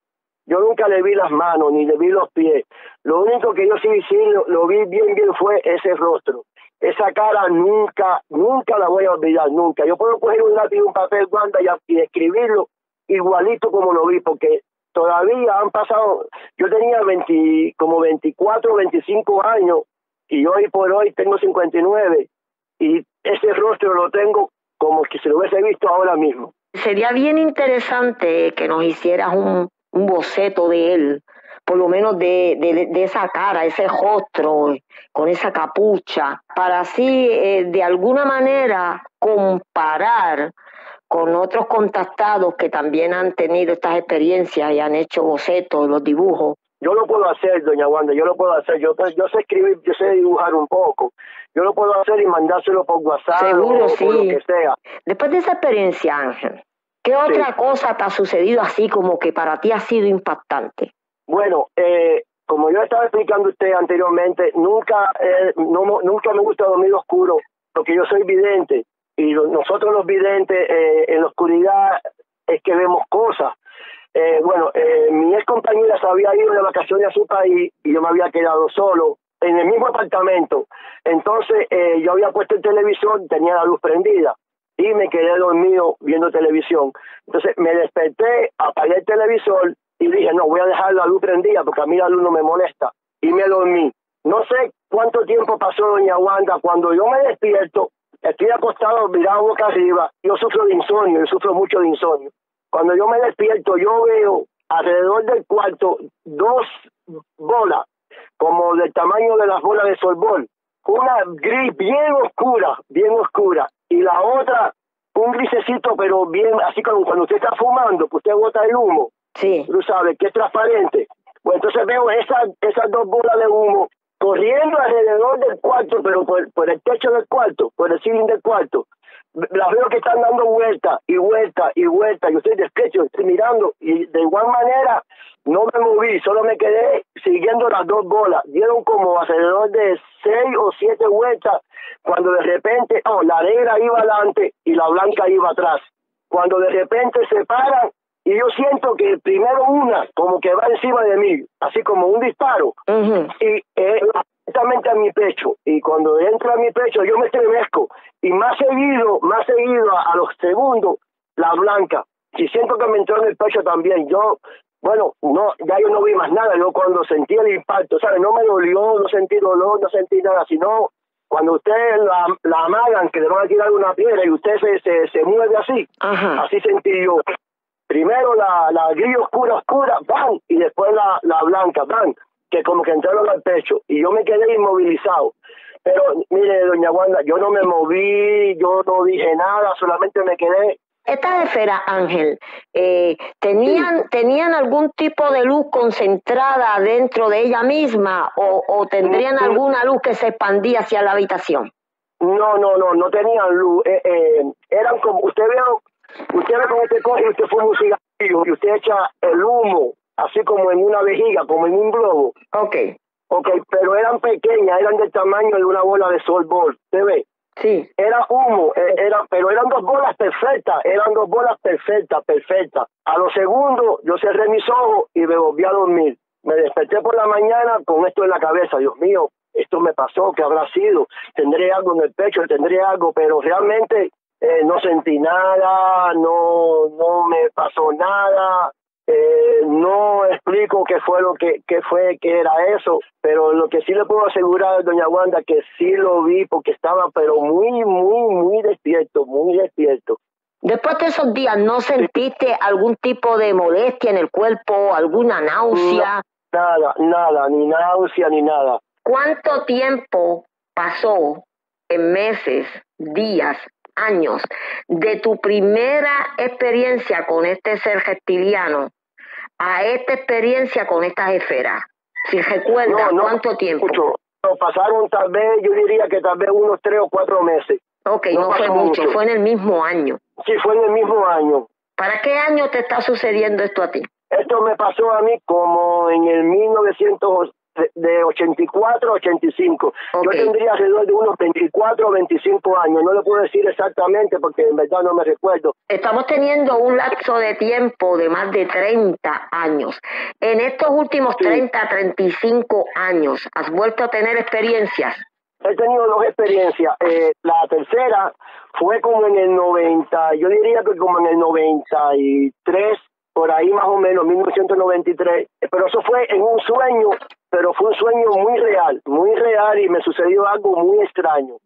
Yo nunca le vi las manos, ni le vi los pies. Lo único que yo sí, sí lo, lo vi bien, bien fue ese rostro. Esa cara nunca, nunca la voy a olvidar, nunca. Yo puedo coger un lápiz y un papel, Wanda, y, y escribirlo igualito como lo vi, porque todavía han pasado, yo tenía veinte, como veinticuatro, veinticinco años, y hoy por hoy tengo cincuenta y nueve, y ese rostro lo tengo como que se lo hubiese visto ahora mismo. Sería bien interesante que nos hicieras un, un boceto de él, por lo menos de, de, de esa cara, ese rostro, con esa capucha, para así eh, de alguna manera comparar con otros contactados que también han tenido estas experiencias y han hecho bocetos, los dibujos. Yo lo puedo hacer, doña Wanda, yo lo puedo hacer. Yo, yo sé escribir, yo sé dibujar un poco. Yo lo puedo hacer y mandárselo por WhatsApp. Seguro, o sí. por lo que sea. Después de esa experiencia, Ángel, ¿qué otra sí. cosa te ha sucedido así como que para ti ha sido impactante? Bueno, eh, como yo estaba explicando a usted anteriormente, nunca, eh, no, nunca me gusta dormir oscuro, porque yo soy vidente. Y nosotros los videntes, eh, en la oscuridad es que vemos cosas. Eh, bueno, eh, mi ex compañera se había ido de vacaciones a su país y yo me había quedado solo en el mismo apartamento. Entonces eh, yo había puesto el televisor, tenía la luz prendida y me quedé dormido viendo televisión. Entonces me desperté, apagué el televisor y dije, no, voy a dejar la luz prendida porque a mí la luz no me molesta. Y me dormí. No sé cuánto tiempo pasó, doña Wanda, cuando yo me despierto, estoy acostado, mirado boca arriba, yo sufro de insomnio, yo sufro mucho de insomnio. Cuando yo me despierto, yo veo alrededor del cuarto dos bolas, como del tamaño de las bolas de softball. Una gris bien oscura, bien oscura, y la otra un grisecito, pero bien, así como cuando usted está fumando, que usted bota el humo, sí. Tú sabes, que es transparente. Pues entonces veo esas, esas dos bolas de humo corriendo alrededor del cuarto, pero por, por el techo del cuarto, por el ceiling del cuarto. Las veo que están dando vuelta y vuelta y vuelta. Yo estoy despecho, estoy mirando y de igual manera no me moví, solo me quedé siguiendo las dos bolas. Dieron como alrededor de seis o siete vueltas cuando de repente, oh, la negra iba adelante y la blanca iba atrás. Cuando de repente se paran y yo siento que primero una como que va encima de mí, así como un disparo, uh-huh. y eh, directamente a mi pecho, y cuando entra a mi pecho yo me estremezco, y más seguido, más seguido a, a los segundos, la blanca, y siento que me entró en el pecho también. Yo, bueno, no, ya yo no vi más nada. Yo cuando sentí el impacto, ¿sabes? No me dolió, no sentí dolor, no sentí nada, sino cuando usted la, la amagan, que le van a tirar una piedra y usted se, se, se mueve así, uh-huh. Así sentí yo. Primero la, la gris oscura, oscura, ¡bam! Y después la, la blanca, ¡bam! Que como que entraron al pecho. Y yo me quedé inmovilizado. Pero, mire, doña Wanda, yo no me moví, yo no dije nada, solamente me quedé. Estas esferas, Ángel, eh, ¿tenían, sí. ¿tenían algún tipo de luz concentrada dentro de ella misma o, o tendrían sí. alguna luz que se expandía hacia la habitación? No, no, no, no tenían luz. Eh, eh, eran como, usted ve, usted ve como usted coge y usted fuma un cigarrillo y usted echa el humo, así como en una vejiga, como en un globo. Ok. Ok, pero eran pequeñas, eran del tamaño de una bola de softball, ¿usted ve? Sí. Era humo, era, pero eran dos bolas perfectas, eran dos bolas perfectas, perfectas. A los segundos yo cerré mis ojos y me volví a dormir. Me desperté por la mañana con esto en la cabeza. Dios mío, esto me pasó, ¿qué habrá sido? Tendré algo en el pecho, tendré algo, pero realmente eh, no sentí nada, no, no me pasó nada. Eh, no explico qué fue lo que, qué fue, qué era eso, pero lo que sí le puedo asegurar, doña Wanda, que sí lo vi porque estaba pero muy, muy, muy despierto, muy despierto. Después de esos días, ¿no sentiste sí. algún tipo de molestia en el cuerpo, alguna náusea? No, nada, nada, ni náusea ni nada. ¿Cuánto tiempo pasó en meses, días, años de tu primera experiencia con este ser reptiliano a esta experiencia con estas esferas? Si recuerdas, no, no, ¿cuánto tiempo? Mucho. No, pasaron tal vez, yo diría que tal vez unos tres o cuatro meses. Ok, no, no fue mucho, mucho, fue en el mismo año. Sí, fue en el mismo año. ¿Para qué año te está sucediendo esto a ti? Esto me pasó a mí como en el mil novecientos de, de ochenta y cuatro a ochenta y cinco. Okay. Yo tendría alrededor de unos veinticuatro o veinticinco años. No lo puedo decir exactamente porque en verdad no me recuerdo. Estamos teniendo un lapso de tiempo de más de treinta años. En estos últimos Sí. treinta, treinta y cinco años, ¿has vuelto a tener experiencias? He tenido dos experiencias. Eh, la tercera fue como en el noventa, yo diría que como en el noventa y tres, por ahí más o menos, mil novecientos noventa y tres. Pero eso fue en un sueño, pero fue un sueño muy real, muy real y me sucedió algo muy extraño.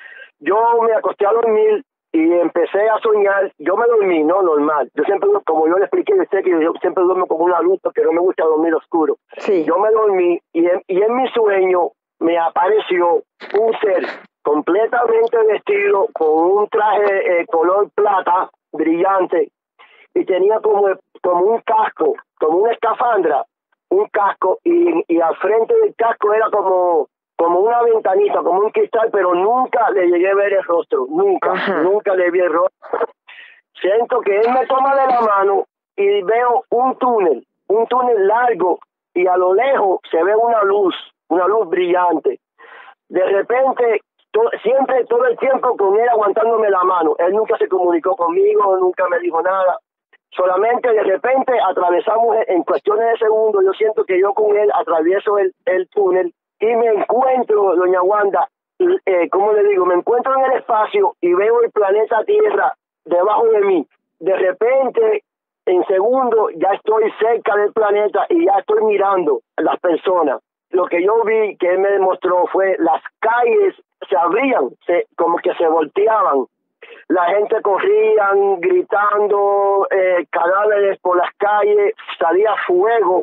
Yo me acosté a dormir y empecé a soñar. Yo me dormí, no normal. Yo siempre, como yo le expliqué a usted, que yo siempre duermo con una luz porque no me gusta dormir oscuro. Sí. Yo me dormí y en, y en mi sueño me apareció un ser completamente vestido con un traje eh, color plata brillante y tenía como, como un casco, como una escafandra, un casco y, y al frente del casco era como, como una ventanita, como un cristal, pero nunca le llegué a ver el rostro, nunca, Ajá. nunca le vi el rostro. Siento que él me toma de la mano y veo un túnel, un túnel largo y a lo lejos se ve una luz, una luz brillante. De repente, to, siempre, todo el tiempo con él aguantándome la mano. Él nunca se comunicó conmigo, nunca me dijo nada. Solamente de repente atravesamos en cuestiones de segundos. Yo siento que yo con él atravieso el, el túnel y me encuentro, doña Wanda, eh, ¿cómo le digo? Me encuentro en el espacio y veo el planeta Tierra debajo de mí. De repente, en segundos, ya estoy cerca del planeta y ya estoy mirando a las personas. Lo que yo vi que él me demostró fue las calles se abrían, se, como que se volteaban. La gente corrían, gritando, eh, cadáveres por las calles, salía fuego,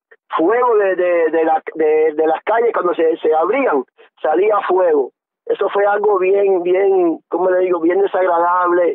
fuego de, de, de, la, de, de las calles cuando se, se abrían, salía fuego. Eso fue algo bien, bien, ¿cómo le digo? Bien desagradable,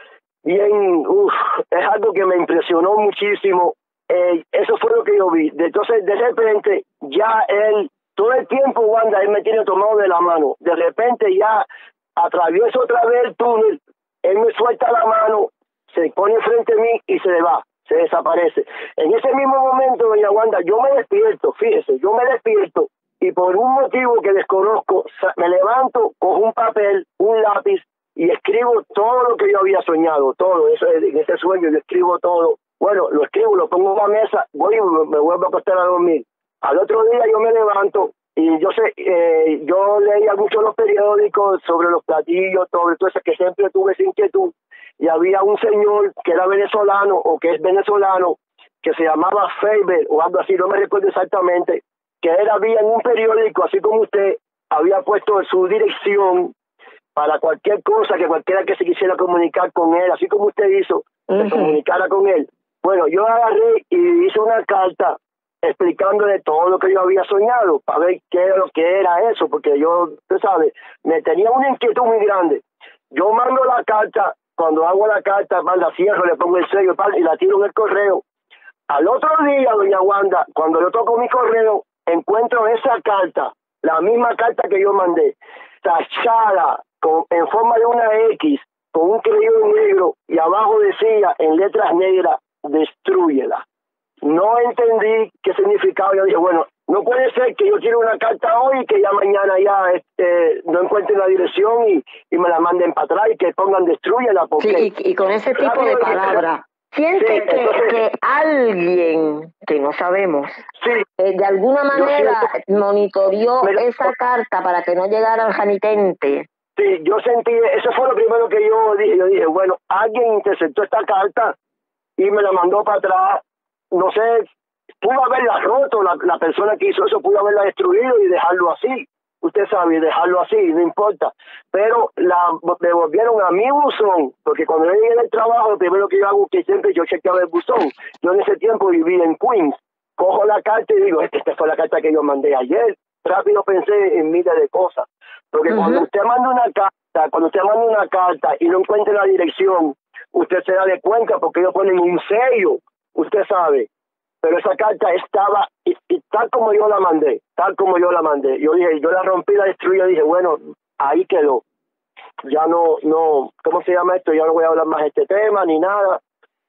bien, uff, es algo que me impresionó muchísimo. Eh, eso fue lo que yo vi. Entonces, de repente, ya él, todo el tiempo, Wanda, él me tiene tomado de la mano. De repente, ya atravieso otra vez el túnel, él me suelta la mano, se pone frente a mí y se le va, se desaparece. En ese mismo momento, doña Wanda, yo me despierto, fíjese, yo me despierto y por un motivo que desconozco, me levanto, cojo un papel, un lápiz y escribo todo lo que yo había soñado, todo, eso en ese sueño yo escribo todo. Bueno, lo escribo, lo pongo en la mesa, voy y me, me vuelvo a acostar a dormir. Al otro día yo me levanto y yo sé, eh, yo leía mucho los periódicos sobre los platillos, todo, todo eso, que siempre tuve esa inquietud. Y había un señor que era venezolano o que es venezolano, que se llamaba Faber o algo así, no me recuerdo exactamente, que él había en un periódico, así como usted, había puesto su dirección para cualquier cosa, que cualquiera que se quisiera comunicar con él, así como usted hizo, uh-huh. se comunicara con él. Bueno, yo agarré y hice una carta explicándole todo lo que yo había soñado, para ver qué era lo que era eso, porque yo, usted sabe, me tenía una inquietud muy grande. Yo mando la carta, cuando hago la carta, la cierro, le pongo el sello y la tiro en el correo. Al otro día, doña Wanda, cuando yo toco mi correo, encuentro esa carta, la misma carta que yo mandé, tachada con, en forma de una X, con un creyón negro, y abajo decía en letras negras, destrúyela. No entendí qué significaba. Yo dije, bueno, no puede ser que yo quiera una carta hoy y que ya mañana ya este, no encuentren la dirección y, y me la manden para atrás y que pongan destrúyela. Porque sí, y, y con ese tipo de palabras. Siente sí, que, entonces, que alguien, que no sabemos, sí, eh, de alguna manera siento, monitoreó me, esa carta para que no llegara al remitente. Sí, yo sentí, eso fue lo primero que yo dije. Yo dije, bueno, alguien interceptó esta carta y me la mandó para atrás. No sé, pudo haberla roto, la, la persona que hizo eso pudo haberla destruido y dejarlo así. Usted sabe, dejarlo así, no importa. Pero la devolvieron a mi buzón, porque cuando yo llegué del trabajo, lo primero que yo hago es que siempre yo chequeaba el buzón. Yo en ese tiempo viví en Queens. Cojo la carta y digo, esta fue la carta que yo mandé ayer. Rápido pensé en miles de cosas. Porque uh-huh. cuando usted manda una carta, cuando usted manda una carta y no encuentra la dirección, usted se da de cuenta porque ellos ponen un sello. Usted sabe, pero esa carta estaba y, y tal como yo la mandé, tal como yo la mandé. Yo dije, yo la rompí, la destruí, y dije, bueno, ahí quedó. Ya no, no, ¿cómo se llama esto? Ya no voy a hablar más de este tema ni nada,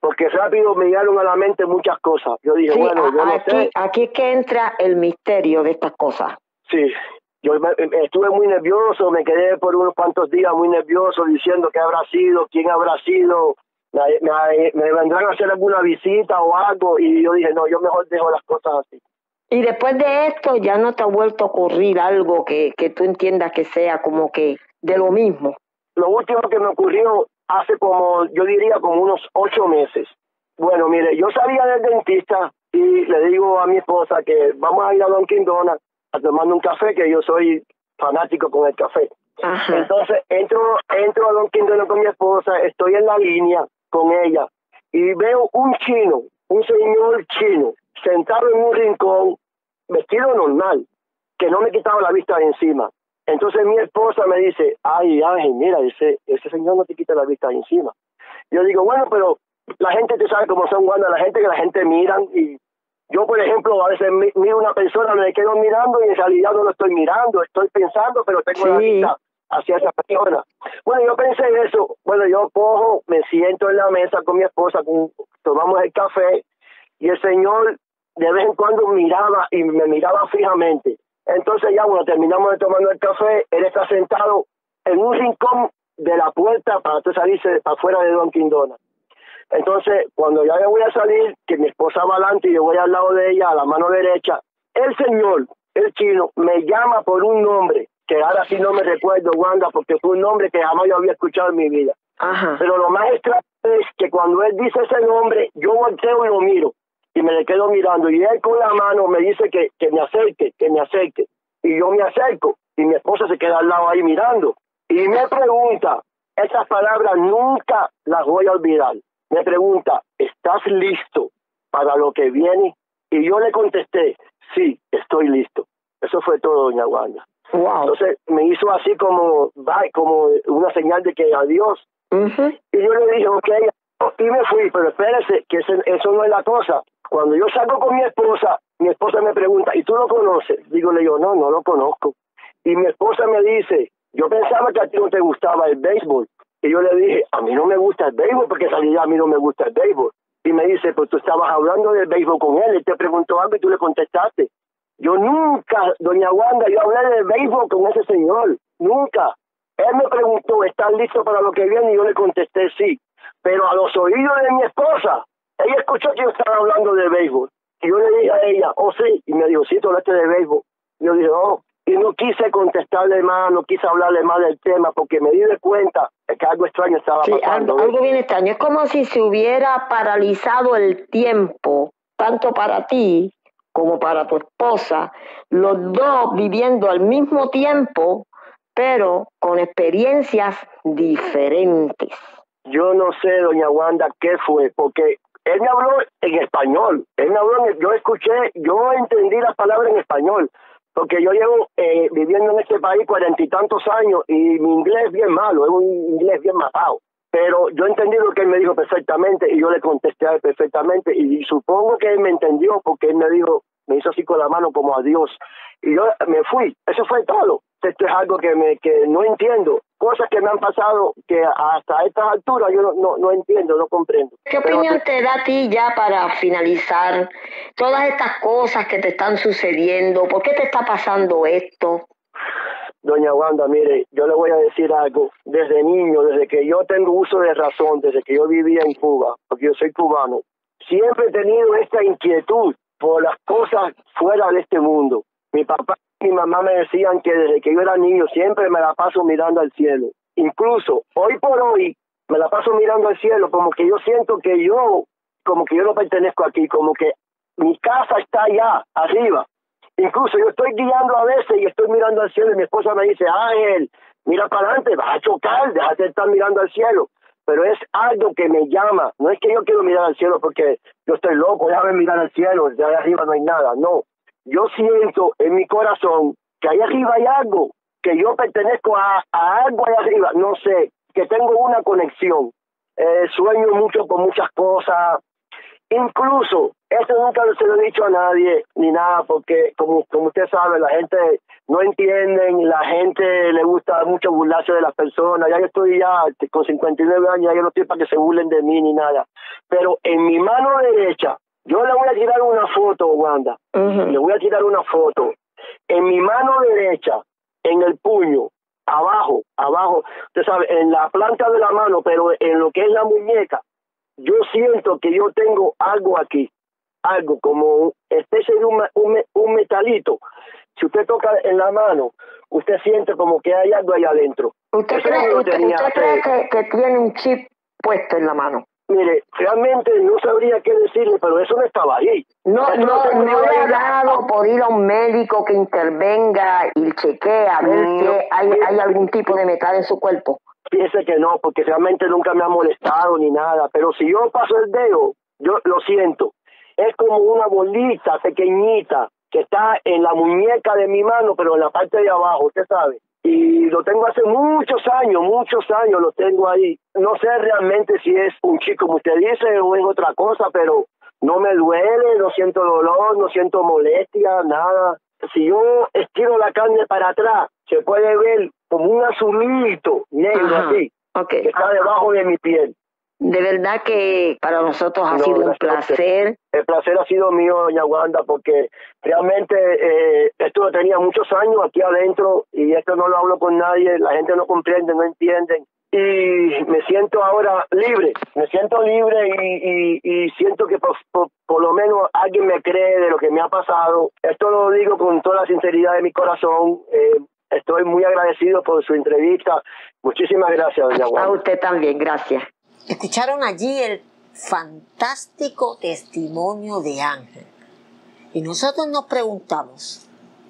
porque rápido me llegaron a la mente muchas cosas. Yo dije, sí, bueno, a, yo no aquí, sé. Aquí es que entra el misterio de estas cosas. Sí, yo me, estuve muy nervioso, me quedé por unos cuantos días muy nervioso diciendo qué habrá sido, quién habrá sido, me, me, me vendrán a hacer alguna visita o algo, y yo dije, no, yo mejor dejo las cosas así. Y después de esto ya no te ha vuelto a ocurrir algo que, que tú entiendas que sea como que de lo mismo. Lo último que me ocurrió hace como, yo diría como unos ocho meses. Bueno, mire, yo salía del dentista y le digo a mi esposa que vamos a ir a Dunkin' Donuts a tomar un café, que yo soy fanático con el café. Ajá. Entonces entro, entro a Dunkin' Donuts con mi esposa, estoy en la línea con ella y veo un chino, un señor chino, sentado en un rincón, vestido normal, que no me quitaba la vista de encima. Entonces mi esposa me dice, ay, Ángel, mira, ese, ese señor no te quita la vista de encima. Yo digo, bueno, pero la gente, te sabe cómo son, Wanda, la gente que la gente miran, y yo, por ejemplo, a veces miro a una persona, me quedo mirando y en realidad no lo estoy mirando, estoy pensando, pero tengo sí. la vista hacia esa persona. Bueno, yo pensé en eso. Bueno, yo cojo, me siento en la mesa con mi esposa, con, tomamos el café, y el señor de vez en cuando miraba y me miraba fijamente. Entonces ya, bueno, terminamos de tomar el café, él está sentado en un rincón de la puerta para salirse para afuera de Dunkin' Donuts. Entonces, cuando ya me voy a salir, que mi esposa va adelante y yo voy al lado de ella, a la mano derecha, el señor, el chino, me llama por un nombre, que ahora sí no me recuerdo, Wanda, porque fue un nombre que jamás yo había escuchado en mi vida. Ajá. Pero lo más extraño es que cuando él dice ese nombre, yo volteo y lo miro, y me le quedo mirando, y él con la mano me dice que, que me acerque, que me acerque, y yo me acerco, y mi esposa se queda al lado ahí mirando, y me pregunta, esas palabras nunca las voy a olvidar. Me pregunta, ¿estás listo para lo que viene? Y yo le contesté, sí, estoy listo. Eso fue todo, doña Wanda. Wow. Entonces me hizo así como, bye, como una señal de que adiós. Uh-huh. Y yo le dije, ok, y me fui, pero espérese, que ese, eso no es la cosa. Cuando yo salgo con mi esposa, mi esposa me pregunta, ¿y tú lo conoces? Digo, le digo, no, no lo conozco. Y mi esposa me dice, yo pensaba que a ti no te gustaba el béisbol. Y yo le dije, a mí no me gusta el béisbol, porque en realidad a mí no me gusta el béisbol. Y me dice, pues tú estabas hablando del béisbol con él, él te preguntó algo y tú le contestaste. Yo nunca, doña Wanda, yo hablé del béisbol con ese señor, nunca. Él me preguntó, ¿estás listo para lo que viene? Y yo le contesté sí. Pero a los oídos de mi esposa, ella escuchó que yo estaba hablando de béisbol. Y yo le dije a ella, oh sí, y me dijo, sí, tú hablaste de béisbol. Y yo dije, oh, y no quise contestarle más, no quise hablarle más del tema, porque me di de cuenta que algo extraño estaba sí, pasando. Algo, algo bien extraño, es como si se hubiera paralizado el tiempo, tanto para ti como para tu esposa, los dos viviendo al mismo tiempo, pero con experiencias diferentes. Yo no sé, doña Wanda, qué fue, porque él me habló en español, él me habló, en, yo escuché, yo entendí las palabras en español, porque yo llevo eh, viviendo en este país cuarenta y tantos años y mi inglés es bien malo, es un inglés bien matado. Pero yo entendí lo que él me dijo perfectamente y yo le contesté a él perfectamente y, y supongo que él me entendió porque él me dijo, me hizo así con la mano como adiós. Y yo me fui, eso fue todo. Esto es algo que me que no entiendo, cosas que me han pasado que hasta estas alturas yo no, no, no entiendo, no comprendo. ¿Qué Pero, opinión te da a ti ya para finalizar todas estas cosas que te están sucediendo? ¿Por qué te está pasando esto? Doña Wanda, mire, yo le voy a decir algo. Desde niño, desde que yo tengo uso de razón, desde que yo vivía en Cuba, porque yo soy cubano, siempre he tenido esta inquietud por las cosas fuera de este mundo. Mi papá y mi mamá me decían que desde que yo era niño siempre me la paso mirando al cielo. Incluso hoy por hoy me la paso mirando al cielo, como que yo siento que yo, como que yo no pertenezco aquí, como que mi casa está allá, arriba. Incluso yo estoy guiando a veces y estoy mirando al cielo y mi esposa me dice, Ángel, mira para adelante, vas a chocar, déjate de estar mirando al cielo. Pero es algo que me llama, no es que yo quiero mirar al cielo porque yo estoy loco, déjame mirar al cielo, de ahí arriba no hay nada, no. Yo siento en mi corazón que ahí arriba hay algo, que yo pertenezco a, a algo ahí arriba, no sé, que tengo una conexión. Eh, sueño mucho con muchas cosas Incluso, esto nunca se lo he dicho a nadie ni nada, porque como, como usted sabe, la gente no entiende, la gente le gusta mucho burlarse de las personas. Ya yo estoy ya con cincuenta y nueve años, ya yo no estoy para que se burlen de mí ni nada. Pero en mi mano derecha, yo le voy a tirar una foto, Wanda. Uh-huh. Le voy a tirar una foto. En mi mano derecha, en el puño, abajo, abajo, usted sabe, en la planta de la mano, pero en lo que es la muñeca, yo siento que yo tengo algo aquí, algo como especie de un, un, un metalito. Si usted toca en la mano, usted siente como que hay algo ahí adentro. ¿Usted Eso cree, usted, usted cree que, que tiene un chip puesto en la mano? Mire, realmente no sabría qué decirle, pero eso no estaba ahí. No, eso no, no, no le ha dado por ir a un médico que intervenga y chequee a ver no, si hay, hay algún tipo de metal en su cuerpo. Piense que no, porque realmente nunca me ha molestado ni nada, pero si yo paso el dedo, yo lo siento. Es como una bolita pequeñita que está en la muñeca de mi mano, pero en la parte de abajo, usted sabe. Y lo tengo hace muchos años, muchos años lo tengo ahí. No sé realmente si es un chip, como usted dice, o es otra cosa, pero no me duele, no siento dolor, no siento molestia, nada. Si yo estiro la carne para atrás, se puede ver como un azulito negro. Ajá, así, okay, que está debajo de mi piel. De verdad que para nosotros ha no, sido un placer. El placer ha sido mío, doña Wanda, porque realmente eh, esto lo tenía muchos años aquí adentro y esto no lo hablo con nadie, la gente no comprende, no entiende. Y me siento ahora libre, me siento libre y, y, y siento que por, por, por lo menos alguien me cree de lo que me ha pasado. Esto lo digo con toda la sinceridad de mi corazón. Eh, estoy muy agradecido por su entrevista. Muchísimas gracias, doña Wanda. A usted también, gracias. Escucharon allí el fantástico testimonio de Ángel. Y nosotros nos preguntamos,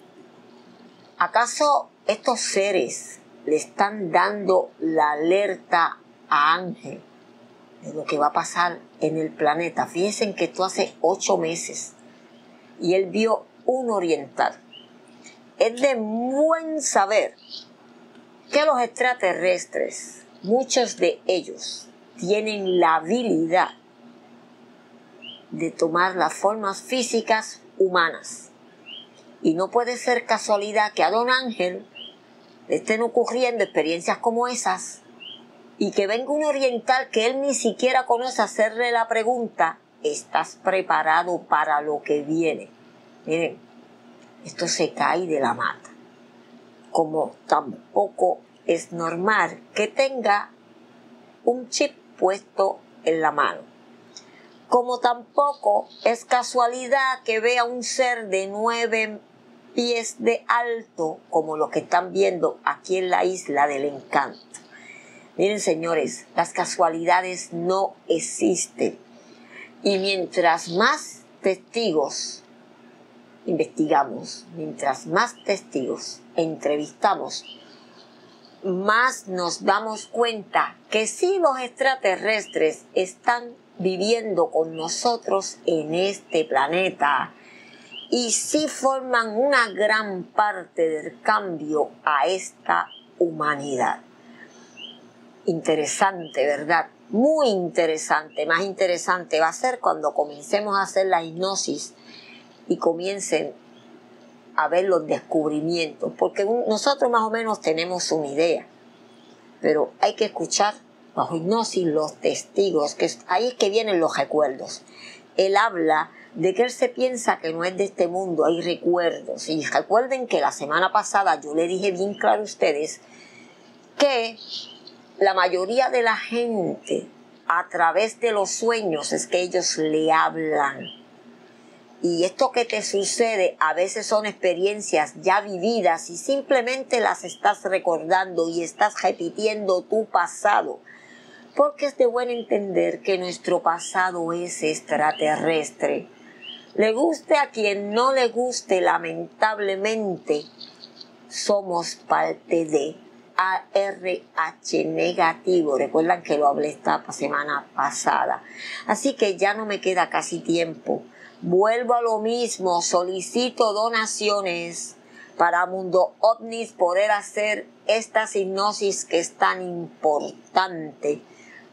¿acaso estos seres le están dando la alerta a Ángel de lo que va a pasar en el planeta? Fíjense que esto hace ocho meses y él vio un oriental. Es de buen saber que los extraterrestres, muchos de ellos, tienen la habilidad de tomar las formas físicas humanas. Y no puede ser casualidad que a don Ángel le estén ocurriendo experiencias como esas y que venga un oriental que él ni siquiera conoce a hacerle la pregunta, ¿estás preparado para lo que viene? Miren, esto se cae de la mata. Como tampoco es normal que tenga un chip puesto en la mano. Como tampoco es casualidad que vea un ser de nueve pies de alto, como lo que están viendo aquí en la Isla del Encanto. Miren, señores, las casualidades no existen. Y mientras más testigos investigamos, mientras más testigos entrevistamos, más nos damos cuenta que sí, los extraterrestres están viviendo con nosotros en este planeta y sí forman una gran parte del cambio a esta humanidad. Interesante, ¿verdad? Muy interesante. Más interesante va a ser cuando comencemos a hacer la hipnosis y comiencen a ver los descubrimientos, porque nosotros más o menos tenemos una idea, pero hay que escuchar bajo hipnosis los testigos, que ahí es que vienen los recuerdos. Él habla de que él se piensa que no es de este mundo, hay recuerdos, y recuerden que la semana pasada yo le dije bien claro a ustedes que la mayoría de la gente a través de los sueños es que ellos le hablan. Y esto que te sucede a veces son experiencias ya vividas y simplemente las estás recordando y estás repitiendo tu pasado. Porque es de buen entender que nuestro pasado es extraterrestre. Le guste a quien no le guste, lamentablemente, somos parte de A R H negativo. Recuerdan que lo hablé esta semana pasada. Así que ya no me queda casi tiempo. Vuelvo a lo mismo, solicito donaciones para Mundo OVNIs poder hacer estas hipnosis que es tan importante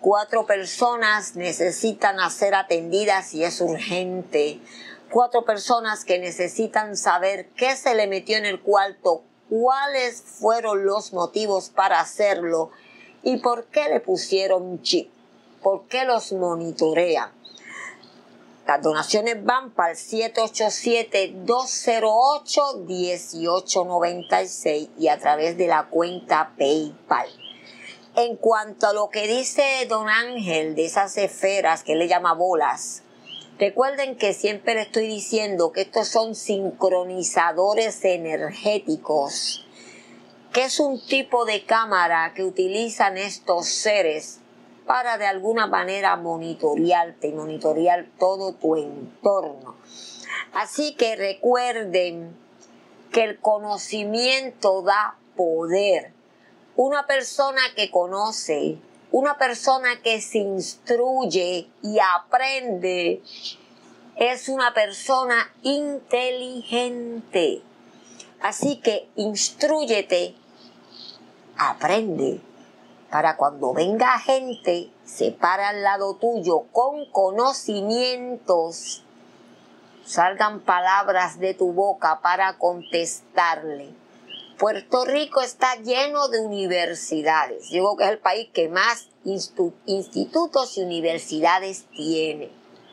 Cuatro personas necesitan ser atendidas y es urgente. Cuatro personas que necesitan saber qué se le metió en el cuarto, cuáles fueron los motivos para hacerlo y por qué le pusieron un chip, por qué los monitorean. Las donaciones van para el siete ocho siete, dos cero ocho, uno ocho nueve seis y a través de la cuenta PayPal. En cuanto a lo que dice don Ángel de esas esferas que él le llama bolas, recuerden que siempre le estoy diciendo que estos son sincronizadores energéticos, que es un tipo de cámara que utilizan estos seres para de alguna manera monitorearte y monitorear todo tu entorno. Así que recuerden que el conocimiento da poder. Una persona que conoce, una persona que se instruye y aprende, es una persona inteligente. Así que instrúyete, aprende, para cuando venga gente, se para al lado tuyo con conocimientos, salgan palabras de tu boca para contestarle. Puerto Rico está lleno de universidades. Digo que es el país que más institutos y universidades tiene.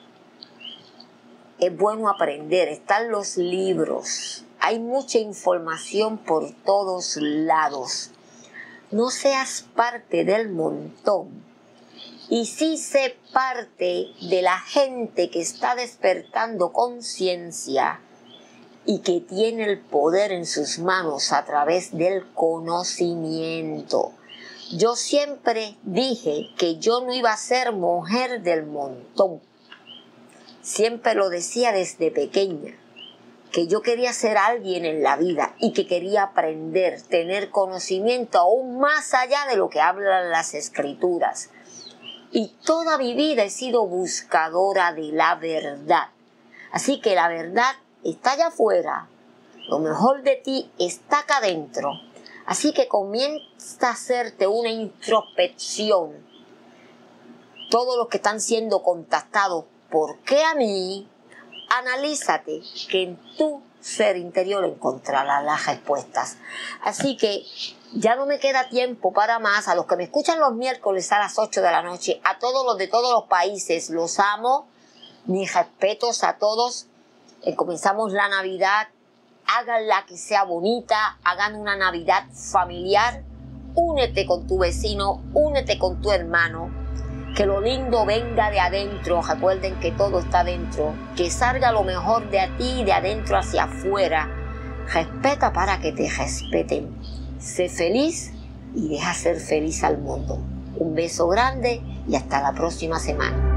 Es bueno aprender, están los libros, hay mucha información por todos lados. No seas parte del montón y sí sé parte de la gente que está despertando conciencia y que tiene el poder en sus manos a través del conocimiento. Yo siempre dije que yo no iba a ser mujer del montón. Siempre lo decía desde pequeña, que yo quería ser alguien en la vida y que quería aprender, tener conocimiento aún más allá de lo que hablan las escrituras. Y toda mi vida he sido buscadora de la verdad. Así que la verdad está allá afuera, lo mejor de ti está acá adentro. Así que comienza a hacerte una introspección. Todos los que están siendo contactados, ¿por qué a mí? Analízate, que en tu ser interior encontrarás las respuestas. Así que ya no me queda tiempo para más. A los que me escuchan los miércoles a las ocho de la noche, a todos los de todos los países, los amo, mis respetos a todos. Eh, comenzamos la Navidad, háganla que sea bonita, hagan una Navidad familiar, únete con tu vecino, únete con tu hermano, que lo lindo venga de adentro. Recuerden que todo está adentro, que salga lo mejor de ti, de adentro hacia afuera. Respeta para que te respeten. Sé feliz y deja ser feliz al mundo. Un beso grande y hasta la próxima semana.